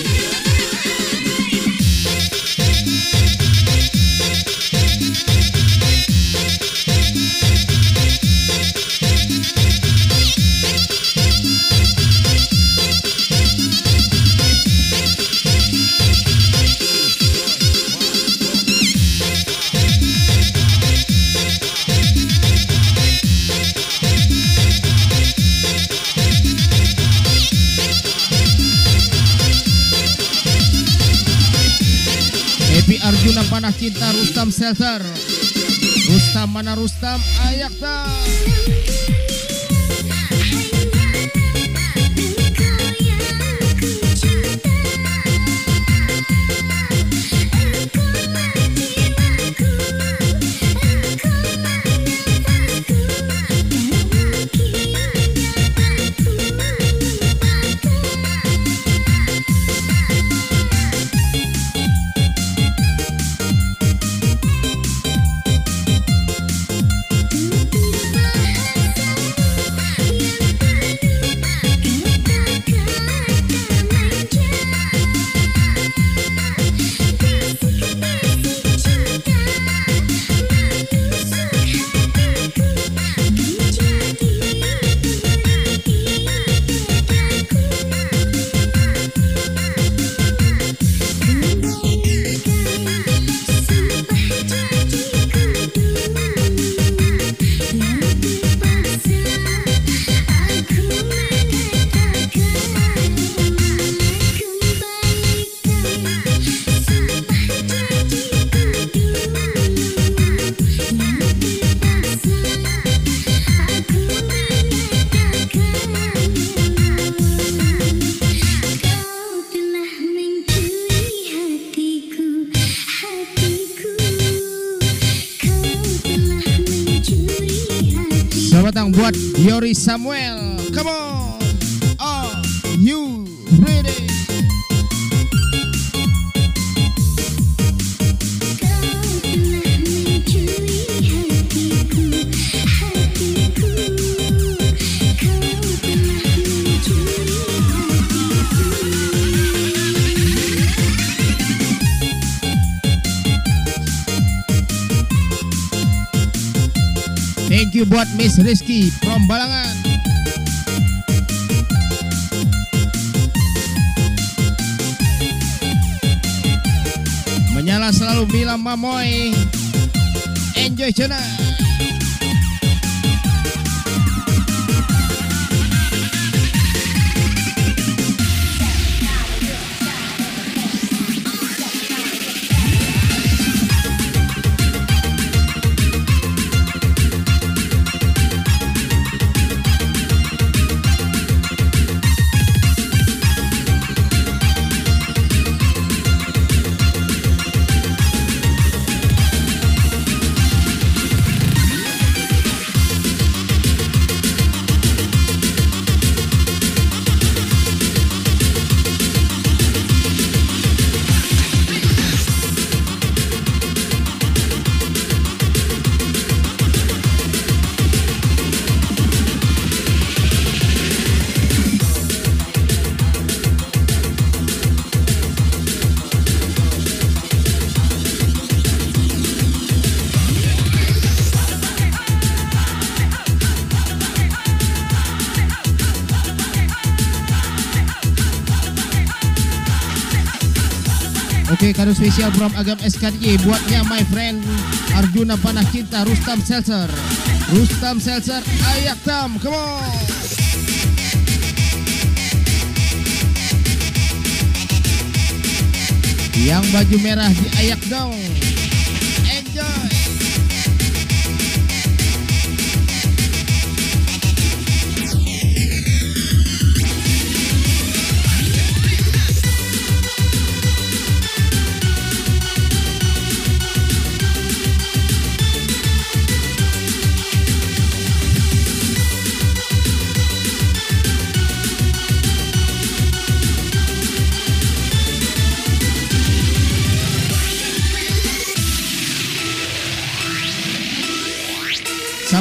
Happy Arjuna Panah Cinta Rustam Selter. Rustam mana Rustam? Ayak tak. Selamat buat Yori Samuel. Come on. Are you ready? Thank you buat Miss Rizky from Balangan. Menyala selalu Mila Mamoy. Enjoy cina. Oke, kado spesial from Agam S K D buatnya my friend Arjuna Panah Cinta Rustam Seltzer. Rustam Seltzer, ayak tam, come on. Yang baju merah di ayak dong. Enjoy.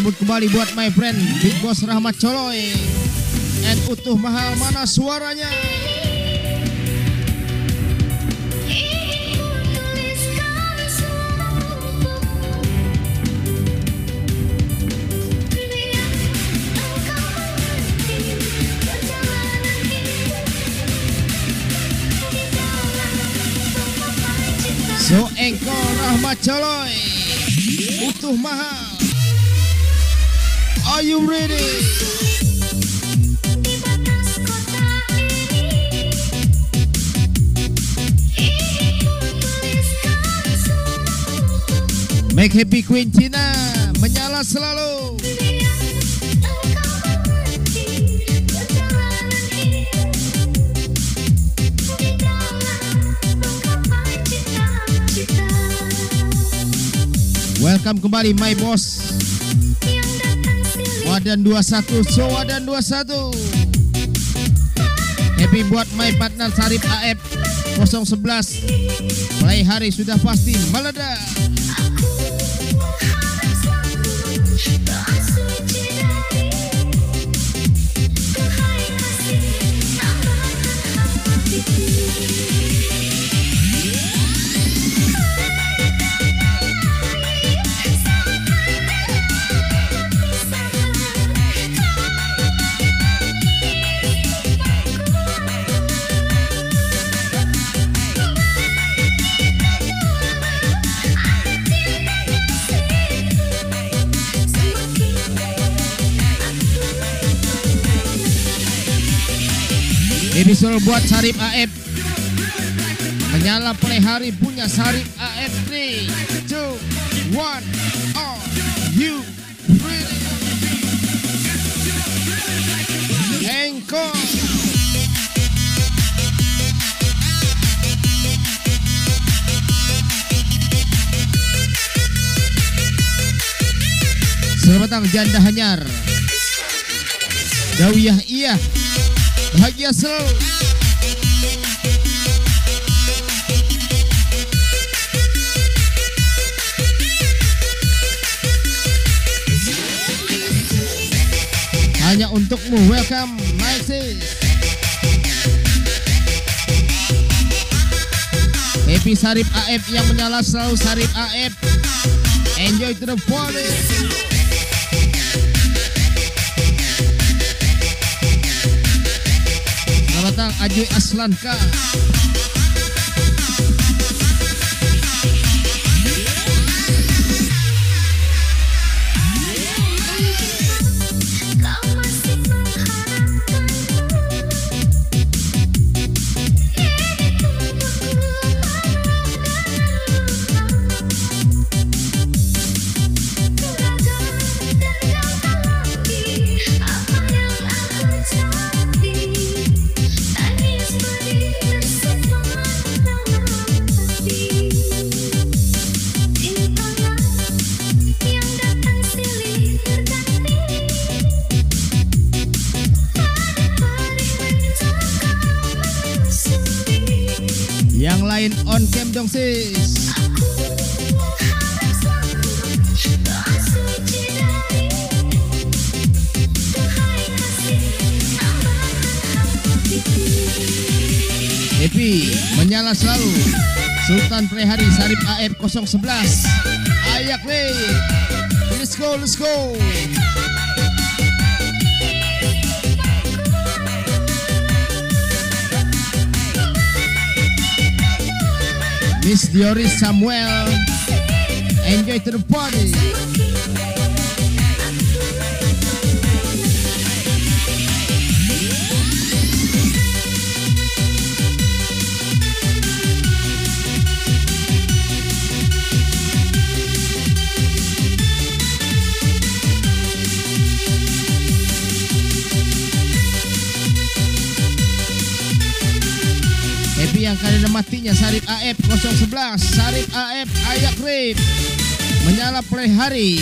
Sambut kembali buat my friend Big Boss Rahmat Coloy and Utuh Mahal, mana suaranya? So Engkol Rahmat Coloy, Utuh Mahal. Are you ready? Make happy Queen Cina, menyala selalu. Welcome kembali my boss. Wadan dua puluh satu, so Wadan dua puluh satu. Happy buat my partner Sarip A F nol sebelas. Mulai hari sudah pasti meledak. Episode buat Sarip A F. Menyala play hari punya Sarip A F. three, two, one, are you ready? Engkol. Selamat datang janda hanyar. Dawiyah iya. Bahagia selalu. Hanya untukmu, welcome my sis. Happy Sarip A F yang menyala selalu, Sarip A F. Enjoy to the party. Datang Ajui Aslanka. Yang lain on cam dong sis. Happy menyala selalu. Sultan Prehari Sarip A F nol sebelas. Ayak nih. Let's go, let's go. Miss Dioris Samuel, enjoy to the party. Happy yang kalian matinya Sarip A F nol sebelas, Sarip A F Ayak Rip menyala play hari.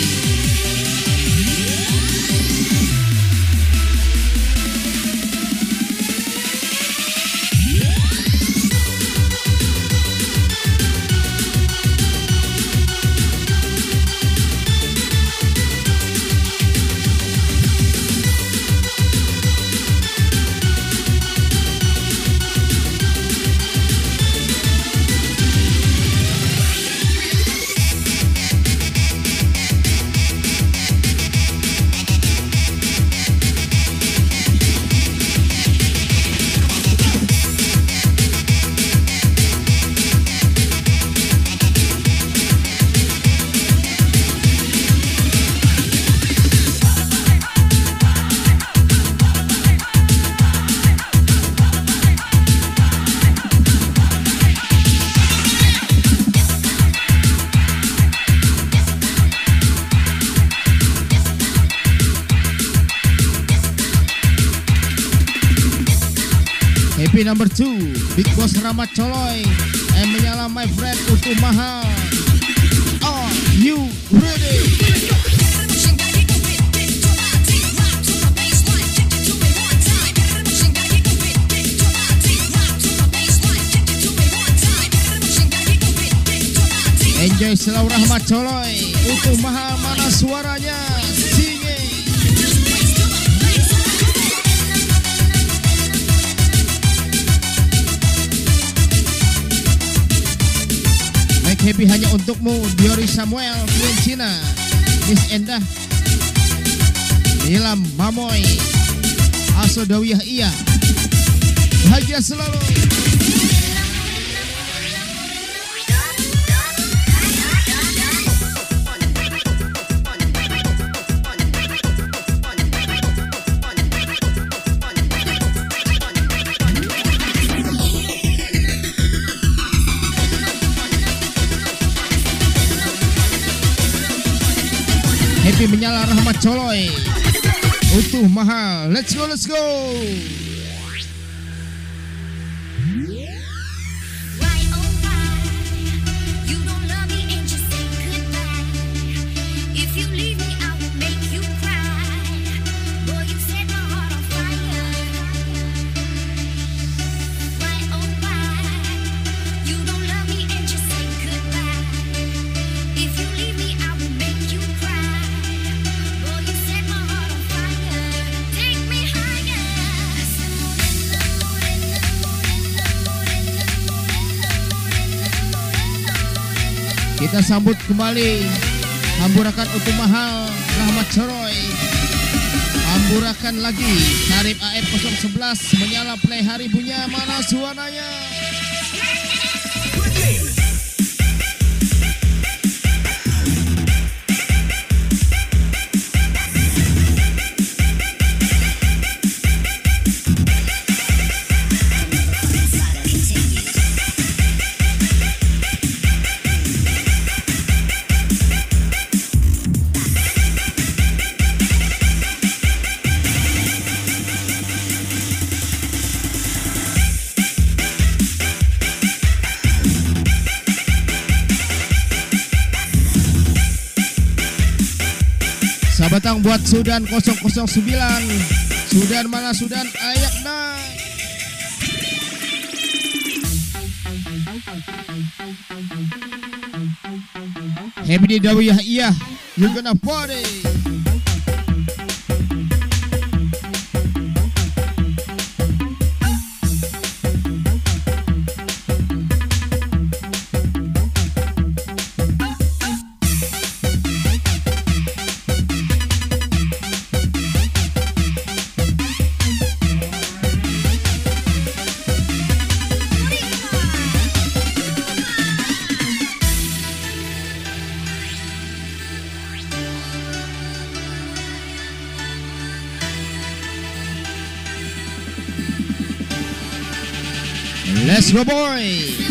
Happy number two, Big Boss Rahmat Coloy, and menyala my friend Utuh Mahal. Are you ready? Enjoy selalu Rahmat Coloy, Utuh Mahal, mana suaranya? Singing. Make happy hanya untukmu, Diori Samuel, Queen Cina, Miss Endah, Nilam Mamoy, Aso Dawiyah Iya. Bahagia selalu. Happy menyala Rahmat Coloy, Utuh Mahal. Let's go, let's go. Why oh why you don't love me and just say goodbye? If you leave me, I will make you cry. Boy, you set my heart on fire. Why oh why you don't love me and just say goodbye? If you leave me, I will make you cry. Boy, you set my heart on fire. Take me higher. Kita sambut kembali hamburakan Utuh Mahal Rahmat Coloy. Hamburakan lagi Sarip A F nol sebelas menyala play hari punya, mana suaranya? Sabatang buat Sudan nol nol sembilan. Sudan mana Sudan? Ayak nah. Happy di Dawiyah Iya, you gonna party. Let's go, boy.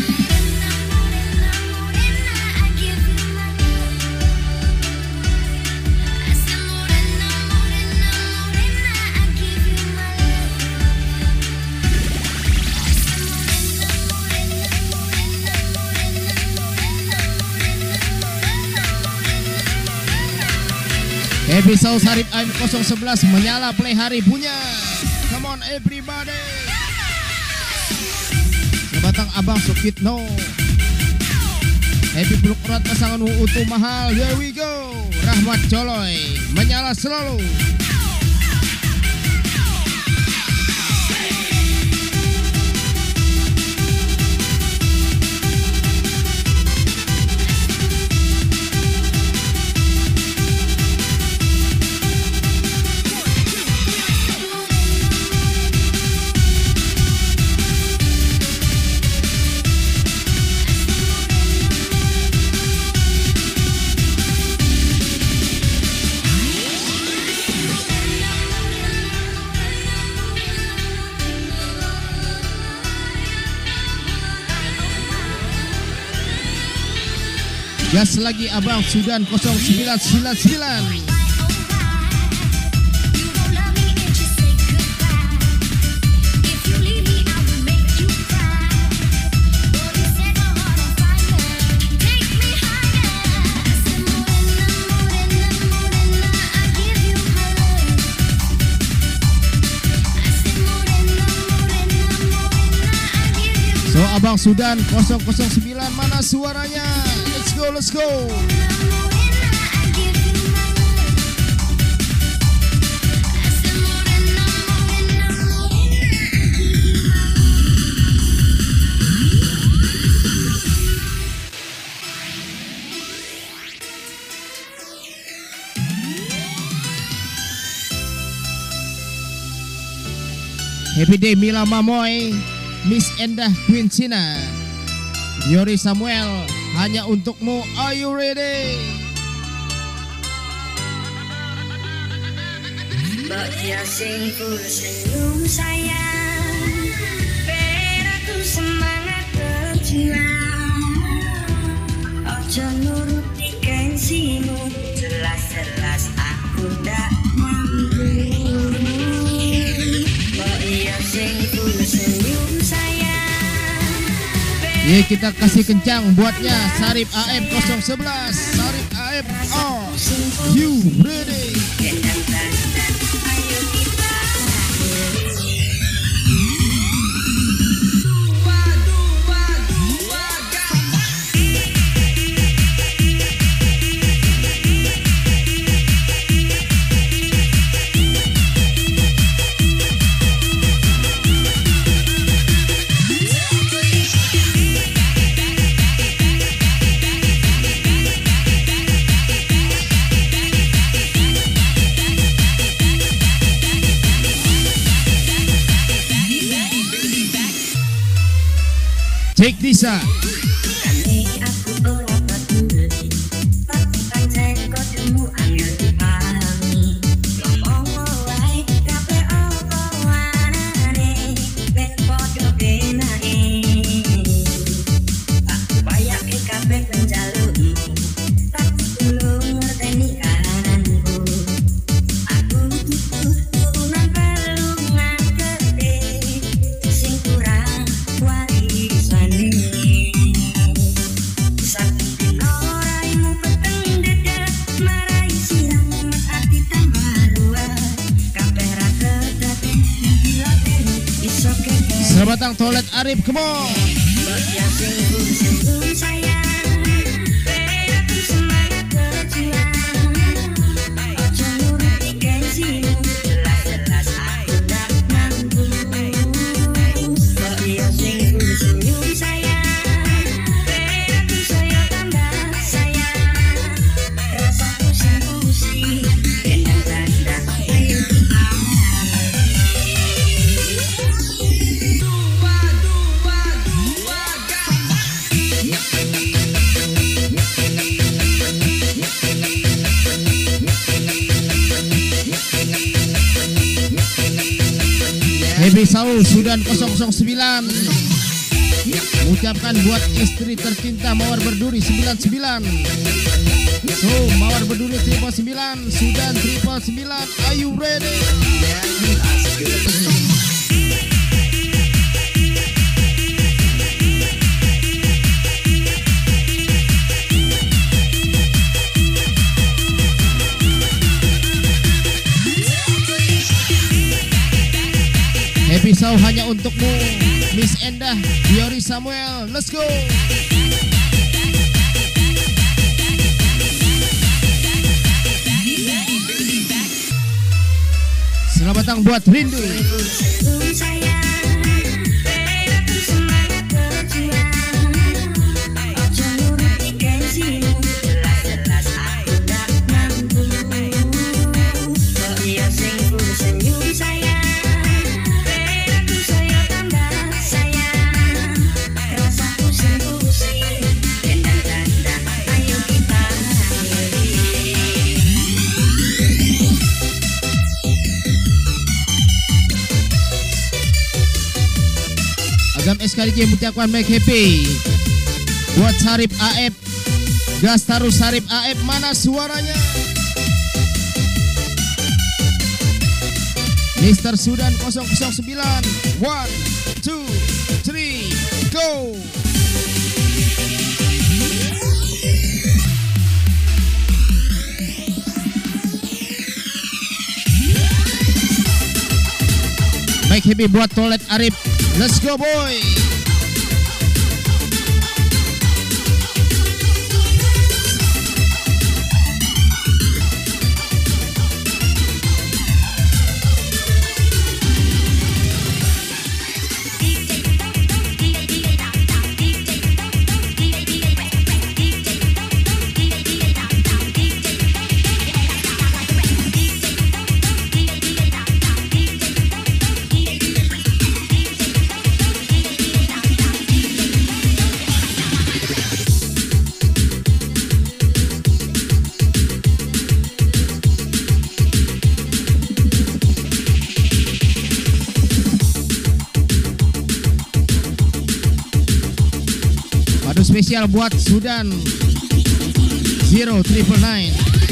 Episode Sarip A M nol sebelas menyala play hari punya. Come on everybody. Batang Abang Sukitno. Happy peluk erat pasangan Utuh Mahal. Here we go. Rahmat Coloy menyala selalu. Gas lagi Abang Sudan nol sembilan sembilan sembilan. Abang Sudan nol nol sembilan, mana suaranya? Let's go, let's go. Happy Day Mila Mamoy, Miss Endah Queen Cina, Yori Samuel, hanya untukmu. Are you ready? Mbak Yasing ku senyum sayang, beraku semangat berjuang. Ojo nuruti gengsimu, jelas-jelas aku ndak mampu. Mbak Yasing ku senyum sayang. Ye, kita kasih kencang buatnya. Sarip A F nol satu satu, Sarip A F. Are you ready? Take this up. Kami aku ora peduli, tapi pancen kodemu angel dipahami. Ngomong wae kabeh apa warnane, wis padha benake. Aku bayake kabeh penjalukmu, tapi belum ngerteni kahananku. Aku butuh turunan pelungan gede, sing kurang waris. Sebatang toilet Arif, come on. Happy Saul Sudan nol nol sembilan, ucapkan buat istri tercinta Mawar Berduri sembilan sembilan. So Mawar Berduri triple sembilan, Sudan triple sembilan. Are you ready? Happy Saul hanya untukmu, Miss Endah, Yori Samuel. Let's go. Selamat datang buat Rindu. Agam S K D J mengucapkan make happy buat Sarip A F, gas taruh Sarip A F, mana suaranya? Mister Sudan nol nol sembilan, one, two, three, go. Make happy buat toilet Arif. Let's go boy. Aduh spesial buat Sudan zero triple nine.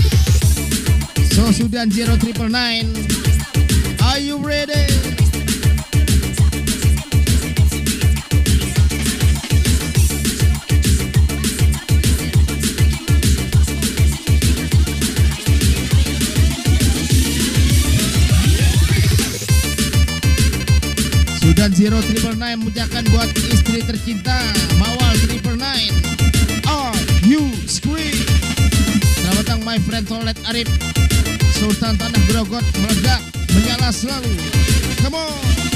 So Sudan zero triple nine, are you ready? Sudan zero triple nine mengucapkan buat istri tercinta Mawar triple nine. Are you scream? Selamat datang my friend Tolet Arif, Sultan Tanah Grogot, meledak menyala selalu. Come on.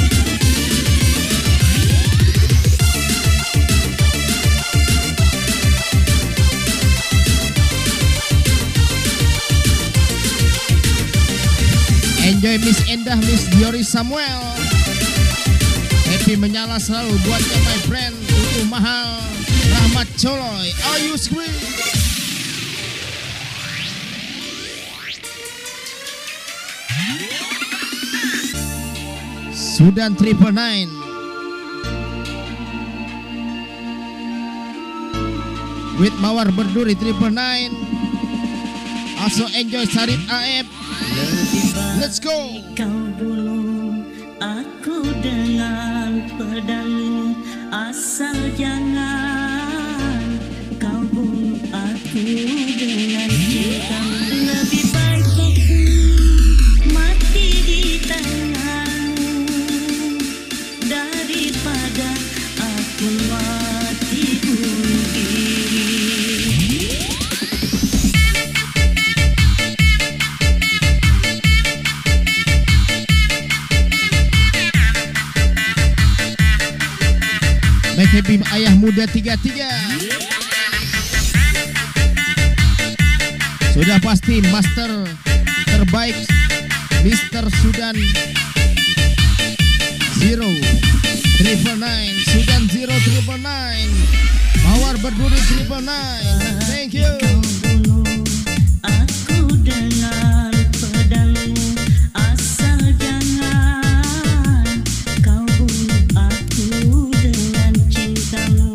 Enjoy Miss Endah, Miss Diori Samuel. Happy menyala selalu buatnya my friend Utuh Mahal Rahmat Coloy. Are you scream? Sudan triple nine. With Mawar Berduri triple nine. Also enjoy Sarip A F. Let's go. Kau bunuh aku dengan pedangmu, asal jangan kau bunuh aku dengan cintamu. Lebih baik aku mati di tanganmu daripada aku mati bunuh diri. Make happy ayah muda tiga tiga. Sudah pasti master terbaik Mister Sudan zero triple nine. Sudan zero triple nine. Mawar Berduri triple nine. Thank you. Kau bunuh aku dengan pedangmu, asal jangan kau bunuh aku dengan cintamu.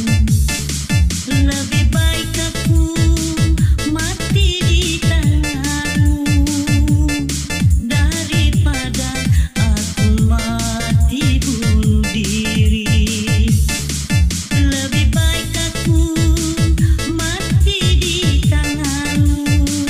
Lebih baik aku mati di tanganmu daripada aku mati bunuh diri. Lebih baik aku mati di tanganmu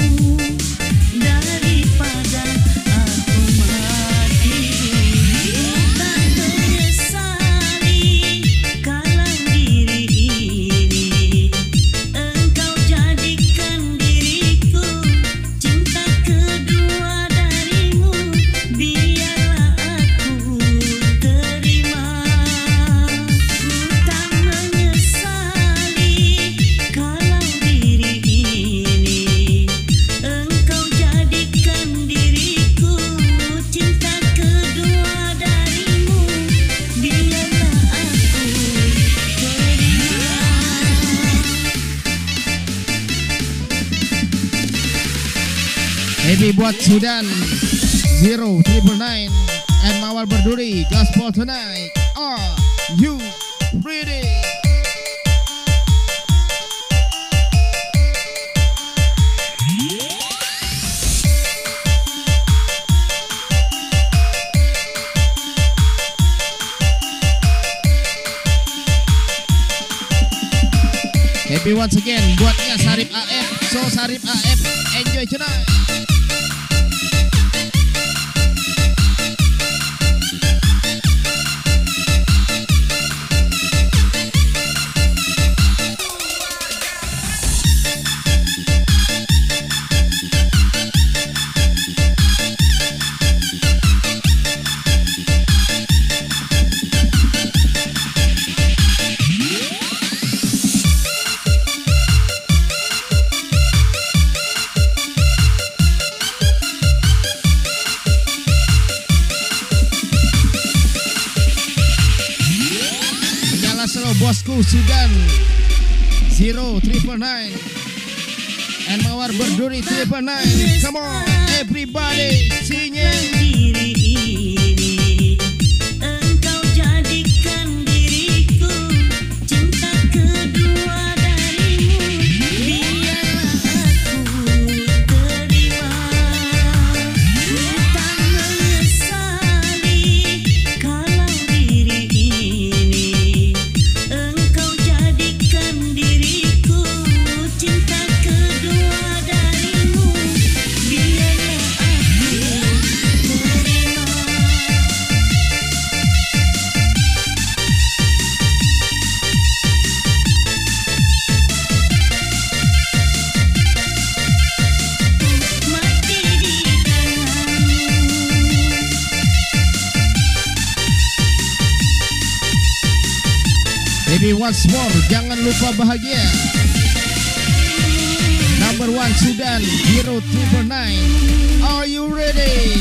daripada aku mati bunuh diri. Tak menyesali kalau diri ini engkau jadikan diriku cinta kedua darimu. Biarlah aku terima. Ku tak menyesali kalau diri ini engkau jadikan diriku cinta kedua darimu. Biarlah aku terima. Happy buat Sudan zero triple nine and Mawar Berduri. Gospel tonight. Are you ready? Happy once again buatnya Sarip A F. So Sarip A F, enjoy tonight. Selalu bosku Sudan zero triple nine and Mawar Berduri triple nine. Come on everybody singing. Diri ini engkau jadikan diriku cinta kedua Happy once more, jangan lupa bahagia. Number one Sudan zero triple nine. Are you ready?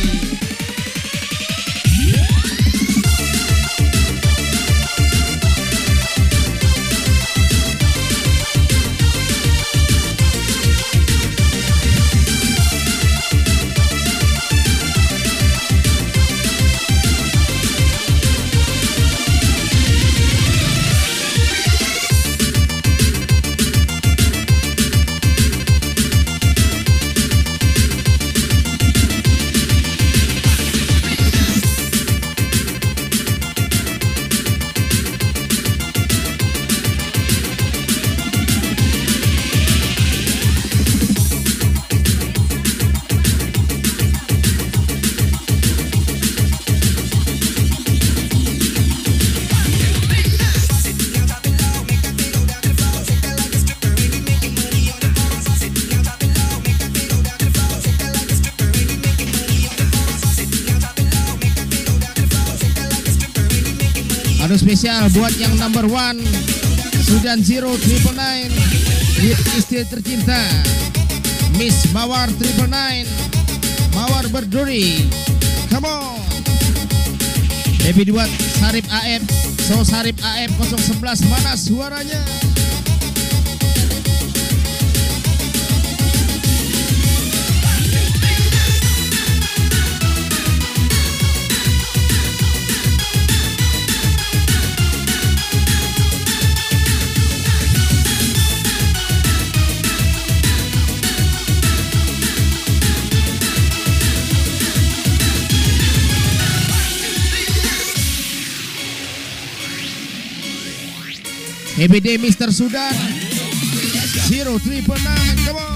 Aduh spesial buat yang number one Sudan zero triple nine, with istri tercinta Miss Mawar triple nine, Mawar berduri. Come on. Happy buat Sarip A M. So Sarip A M nol sebelas, mana suaranya? Happy day Mister Sudan zero triple nine, come on.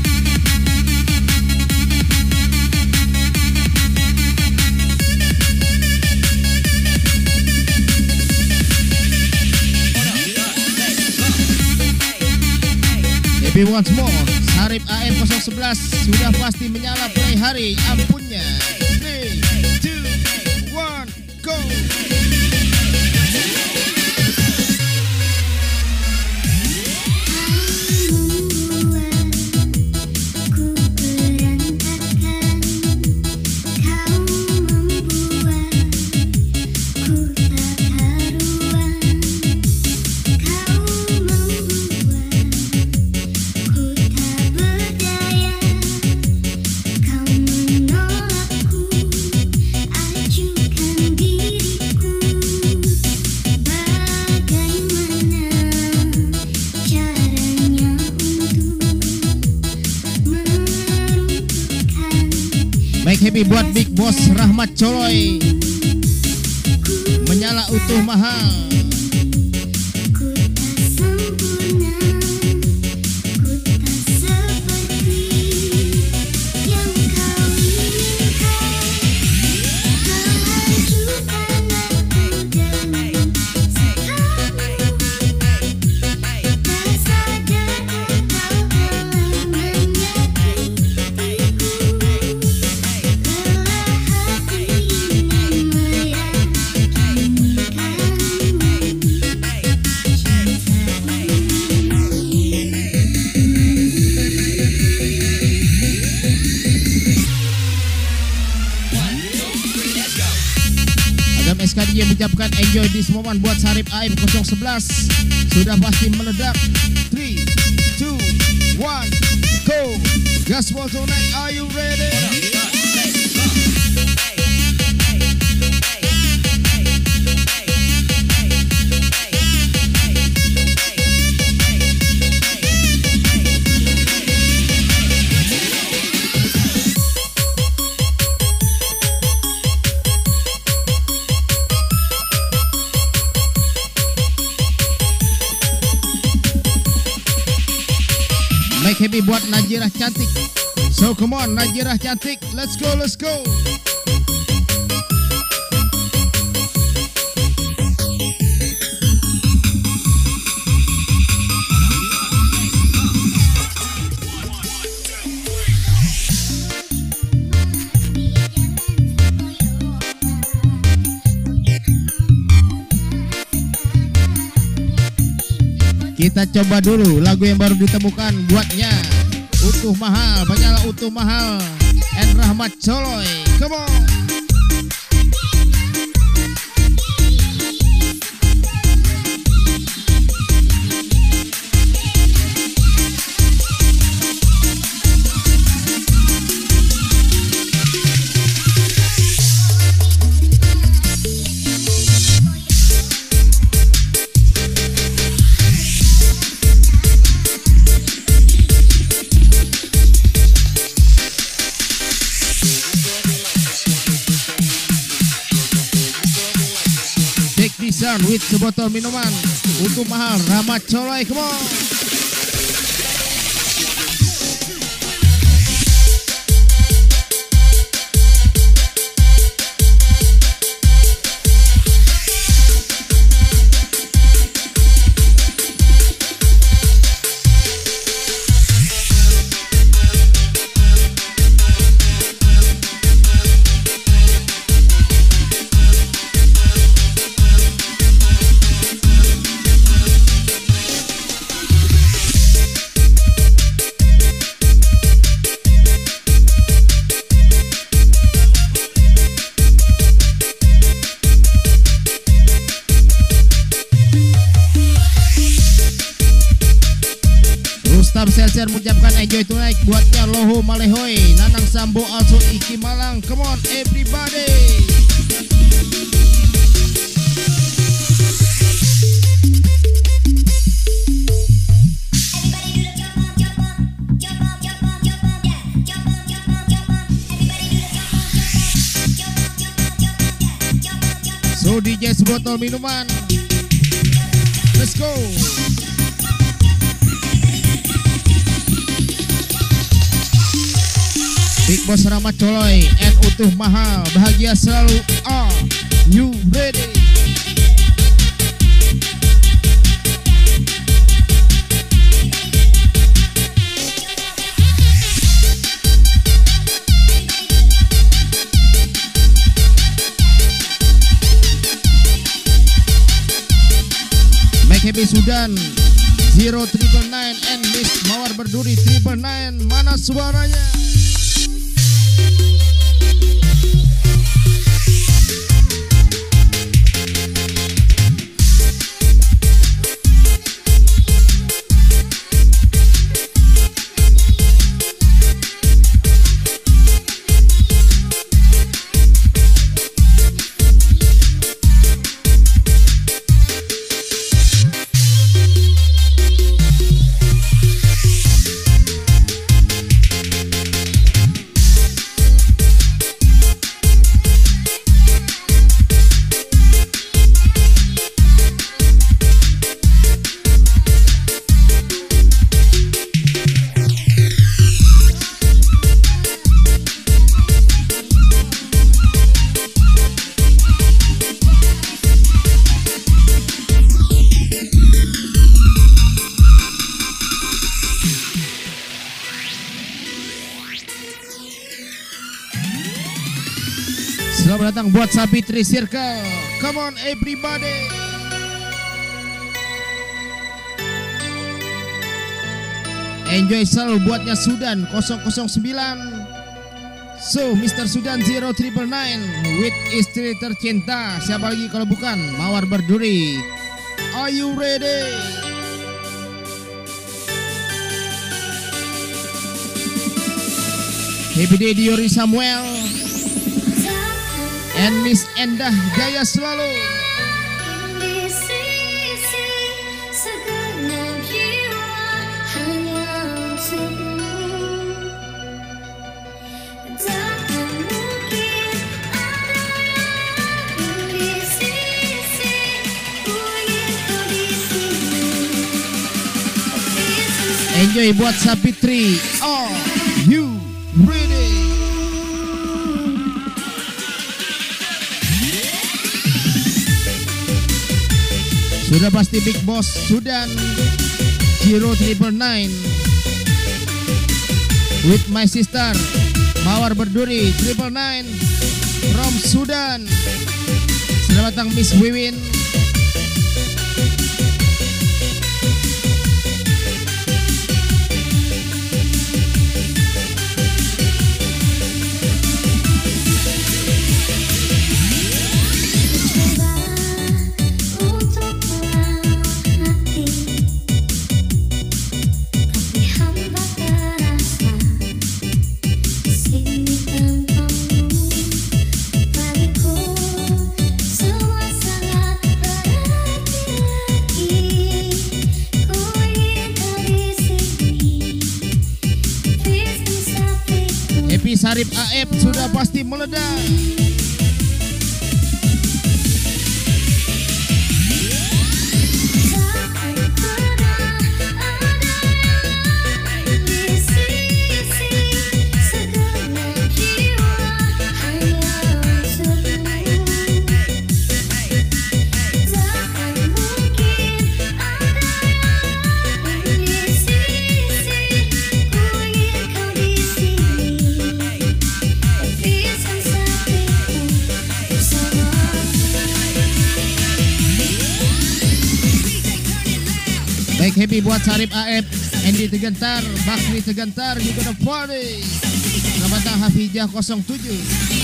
Happy once more Sarip A M nol sebelas sudah pasti menyala play hari ampunnya. three, two, one, go. Baik, happy buat Big Boss Rahmat Coloy, menyala utuh mahal. S K D mengucapkan enjoy this moment buat Sarip A M nol sebelas, sudah pasti meledak. three, two, one, go. Gaspol tonight, are you ready? Baik, happy buat Najirah cantik. So come on Najirah cantik, let's go, let's go. Kita coba dulu lagu yang baru ditemukan buatnya Utuh Mahal, Banyala Utuh Mahal and Rahmat Coloy. Come on. Desan with sebotol minuman Utuh Mahal, Rahmat Coloy. Come on. Rustam Selser mengucapkan enjoy tonight buatnya Loho Malehoy, Nanang Sambo also Iki Malang. Come on everybody. So D J sebotol minuman. Let's go. Big Boss Rahmat Coloy and Utuh Mahal, bahagia selalu. Are you ready? Make Happy Sudan zero triple nine and Miss Mawar Berduri triple nine. Mana suaranya? Selamat datang buat Sabitri Circle. Come on everybody. Enjoy selalu buatnya Sudan nol nol sembilan. So Mister Sudan zero triple nine with istri tercinta. Siapa lagi kalau bukan Mawar Berduri. Are you ready? Happy day Diori Samuel and Miss Endah Jaya selalu. Di sisi segenap jiwa hanya untukmu. Takkan mungkin ada yang di sisiku, ingin kau di sini. Enjoy buat Sabitri. Are you ready? Sudah pasti Big Boss Sudan zero triple nine with my sister Mawar Berduri triple nine from Sudan. Selamat datang Miss Wiwin. Happy Sarip A F sudah pasti meledak. Baik, happy buat Sarip A F, Andy Tegantar, Bakri Tegantar, you gonna party. Selamat datang Hafijah nol tujuh.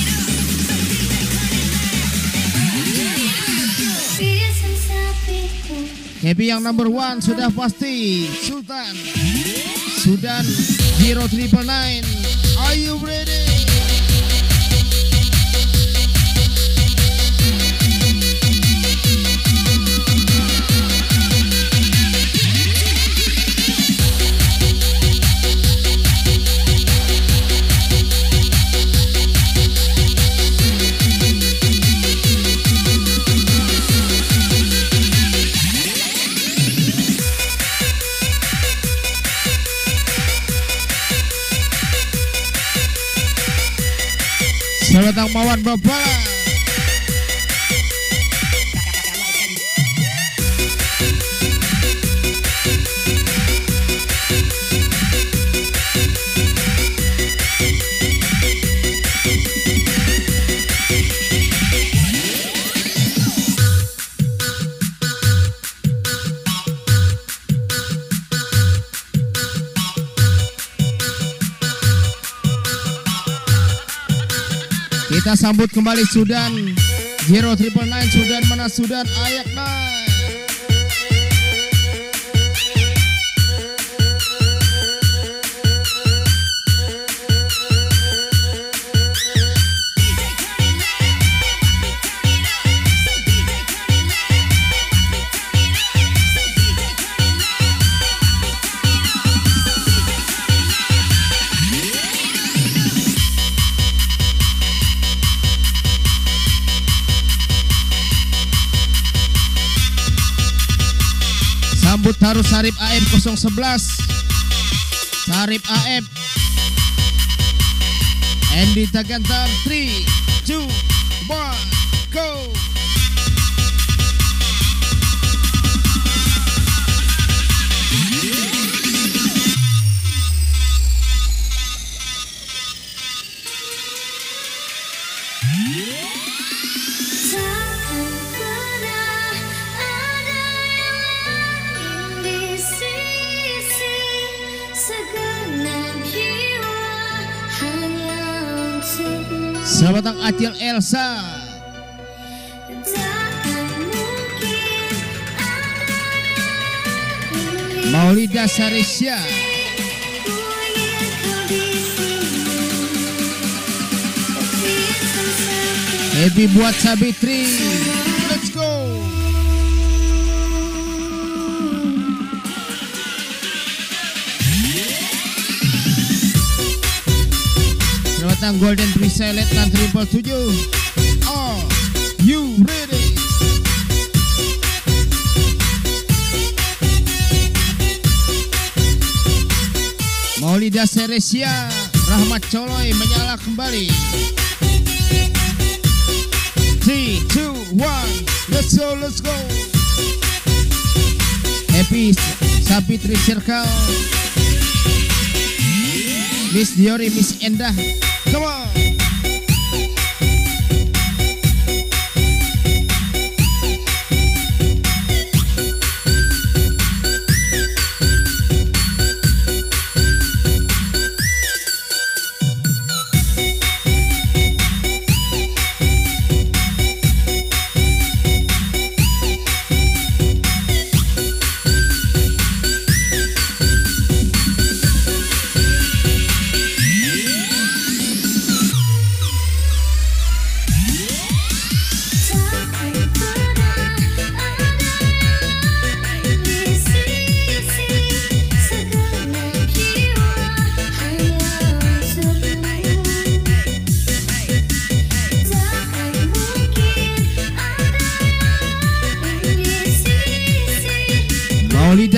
Happy yang number one sudah pasti Sultan Sudan zero triple nine. Are you ready? Selamat datang Mawan Bapak. Kita sambut kembali Sudan zero triple nine. Sudan mana Sudan? Ayak naik. Sambut harus Sarip A F nol sebelas. Sarip A F Andy Tegantar. three, two, one, go. Selamat datang Acil Elsa. Maulida Sarisya. Happy buat Sabitri. Let's go. Selamat datang Golden Priscilla Letnan triple tujuh. Are you ready? Maulida Seresia, Rahmat Coloy menyala kembali. three, two, one, let's go, let's go. Happy Sabitri Circle. Miss Diori, Miss Endah, come on.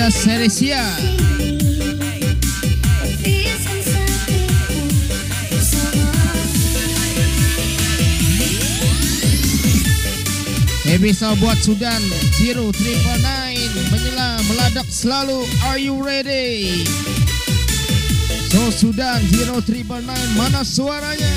Maulida Seresia. Bisa buat Sudan zero triple nine menyela meladak selalu. Are you ready? So Sudan zero triple nine mana suaranya?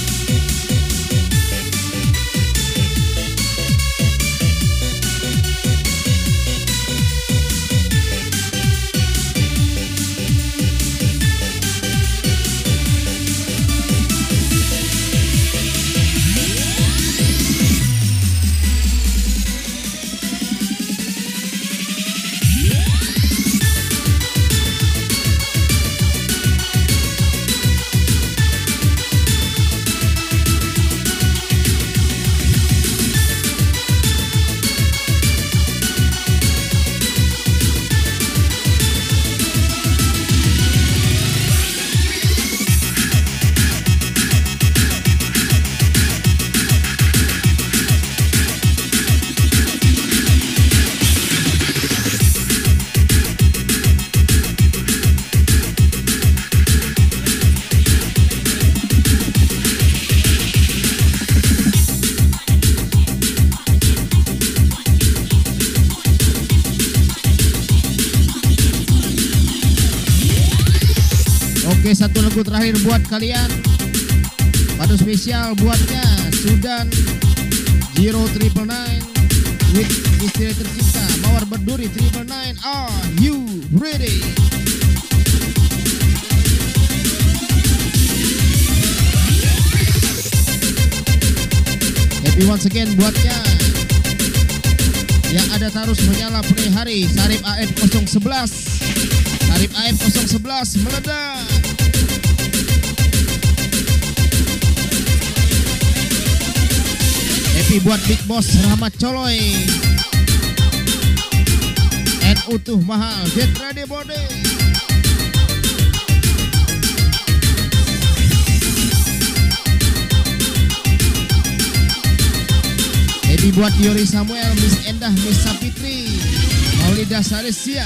Oke, satu lagu terakhir buat kalian. Padu spesial buatnya Sudan zero triple nine with istri tercinta Mawar Berduri triple nine. Are you ready? Happy once again buatnya yang ada terus menyala per hari. Sarip A F nol sebelas, Sarip A F nol sebelas meledak. Happy buat Big Boss Rahmat Coloy and Utuh Mahal. Get ready body. Happy buat Yori Samuel, Miss Endah, Miss Sapitri, Maulida Saresia.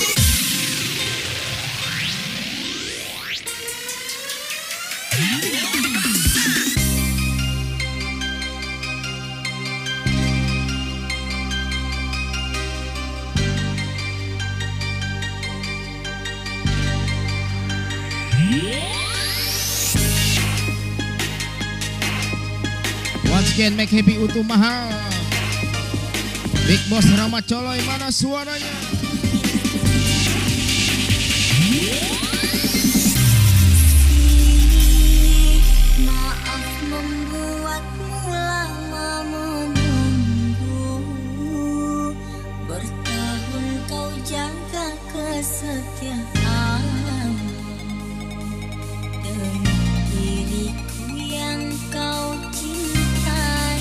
Once again make happy Utuh Mahal, Big Boss Rahmat Coloy mana suaranya? Maaf membuatmu lama menunggu. Bertahun kau jaga kesetiaan demi diriku yang kau cintai.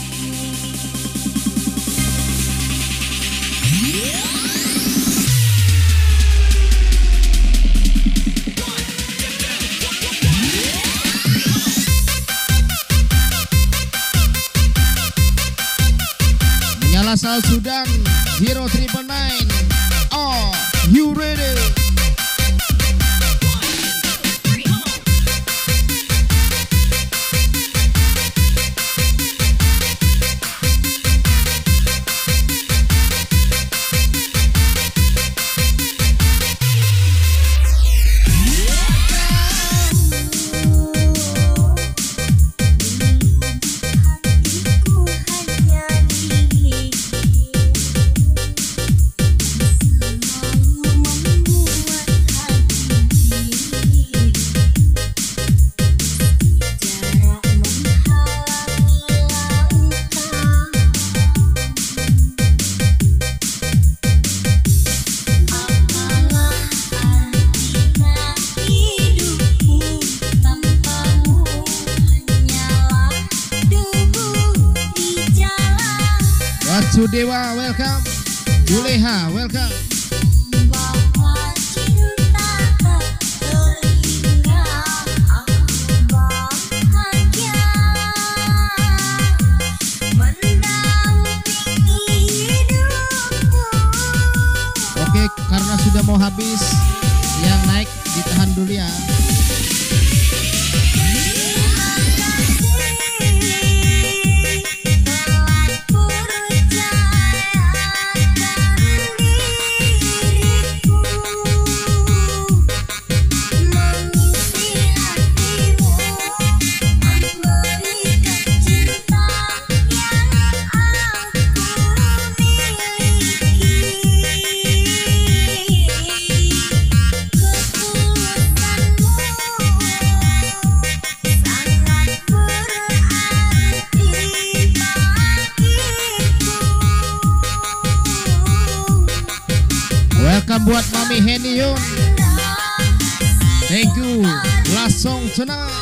Menyala Sal Sudan zero triple nine. Are you ready? Hatiku hanya diri selalu membuat hati jarak menghalangi langkah. Apalah artinya hidupku tanpamu, hanyalah debu di jalan. Wasudewa welcome. Juleha welcome. Bahwa cinta tak terhingga, aku bahagia mendampingi hidupku. Oke, karena habis. Yang naik ditahan dulu ya. Welcome buat Mami Heni Yun. Thank you. Last song tonight.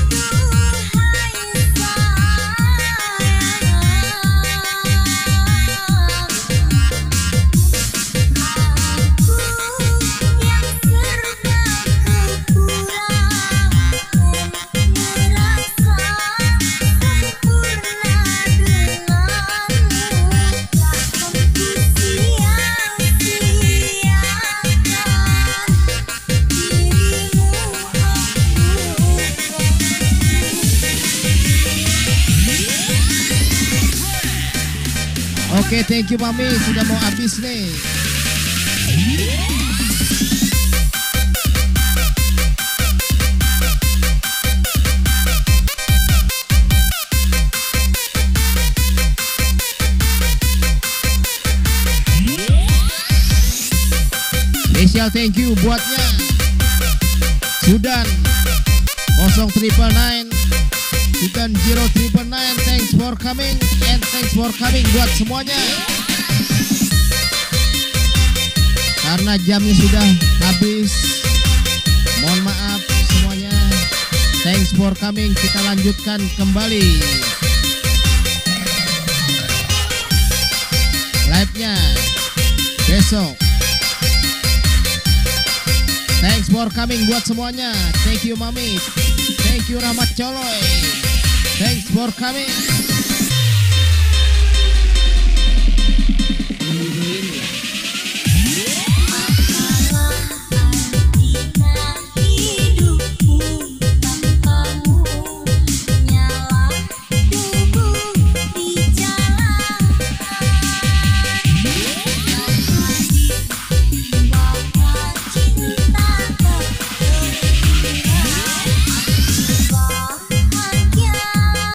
Oke, thank you Mami, sudah mau habis nih. Special thank you buatnya Sudan nol triple nine Sudan zero triple nine, thanks for coming and thanks for coming buat semuanya. Karena jamnya sudah habis, mohon maaf semuanya. Thanks for coming, kita lanjutkan kembali live-nya besok. Thanks for coming buat semuanya. Thank you Mami, thank you Rahmat Coloy. Thanks for coming.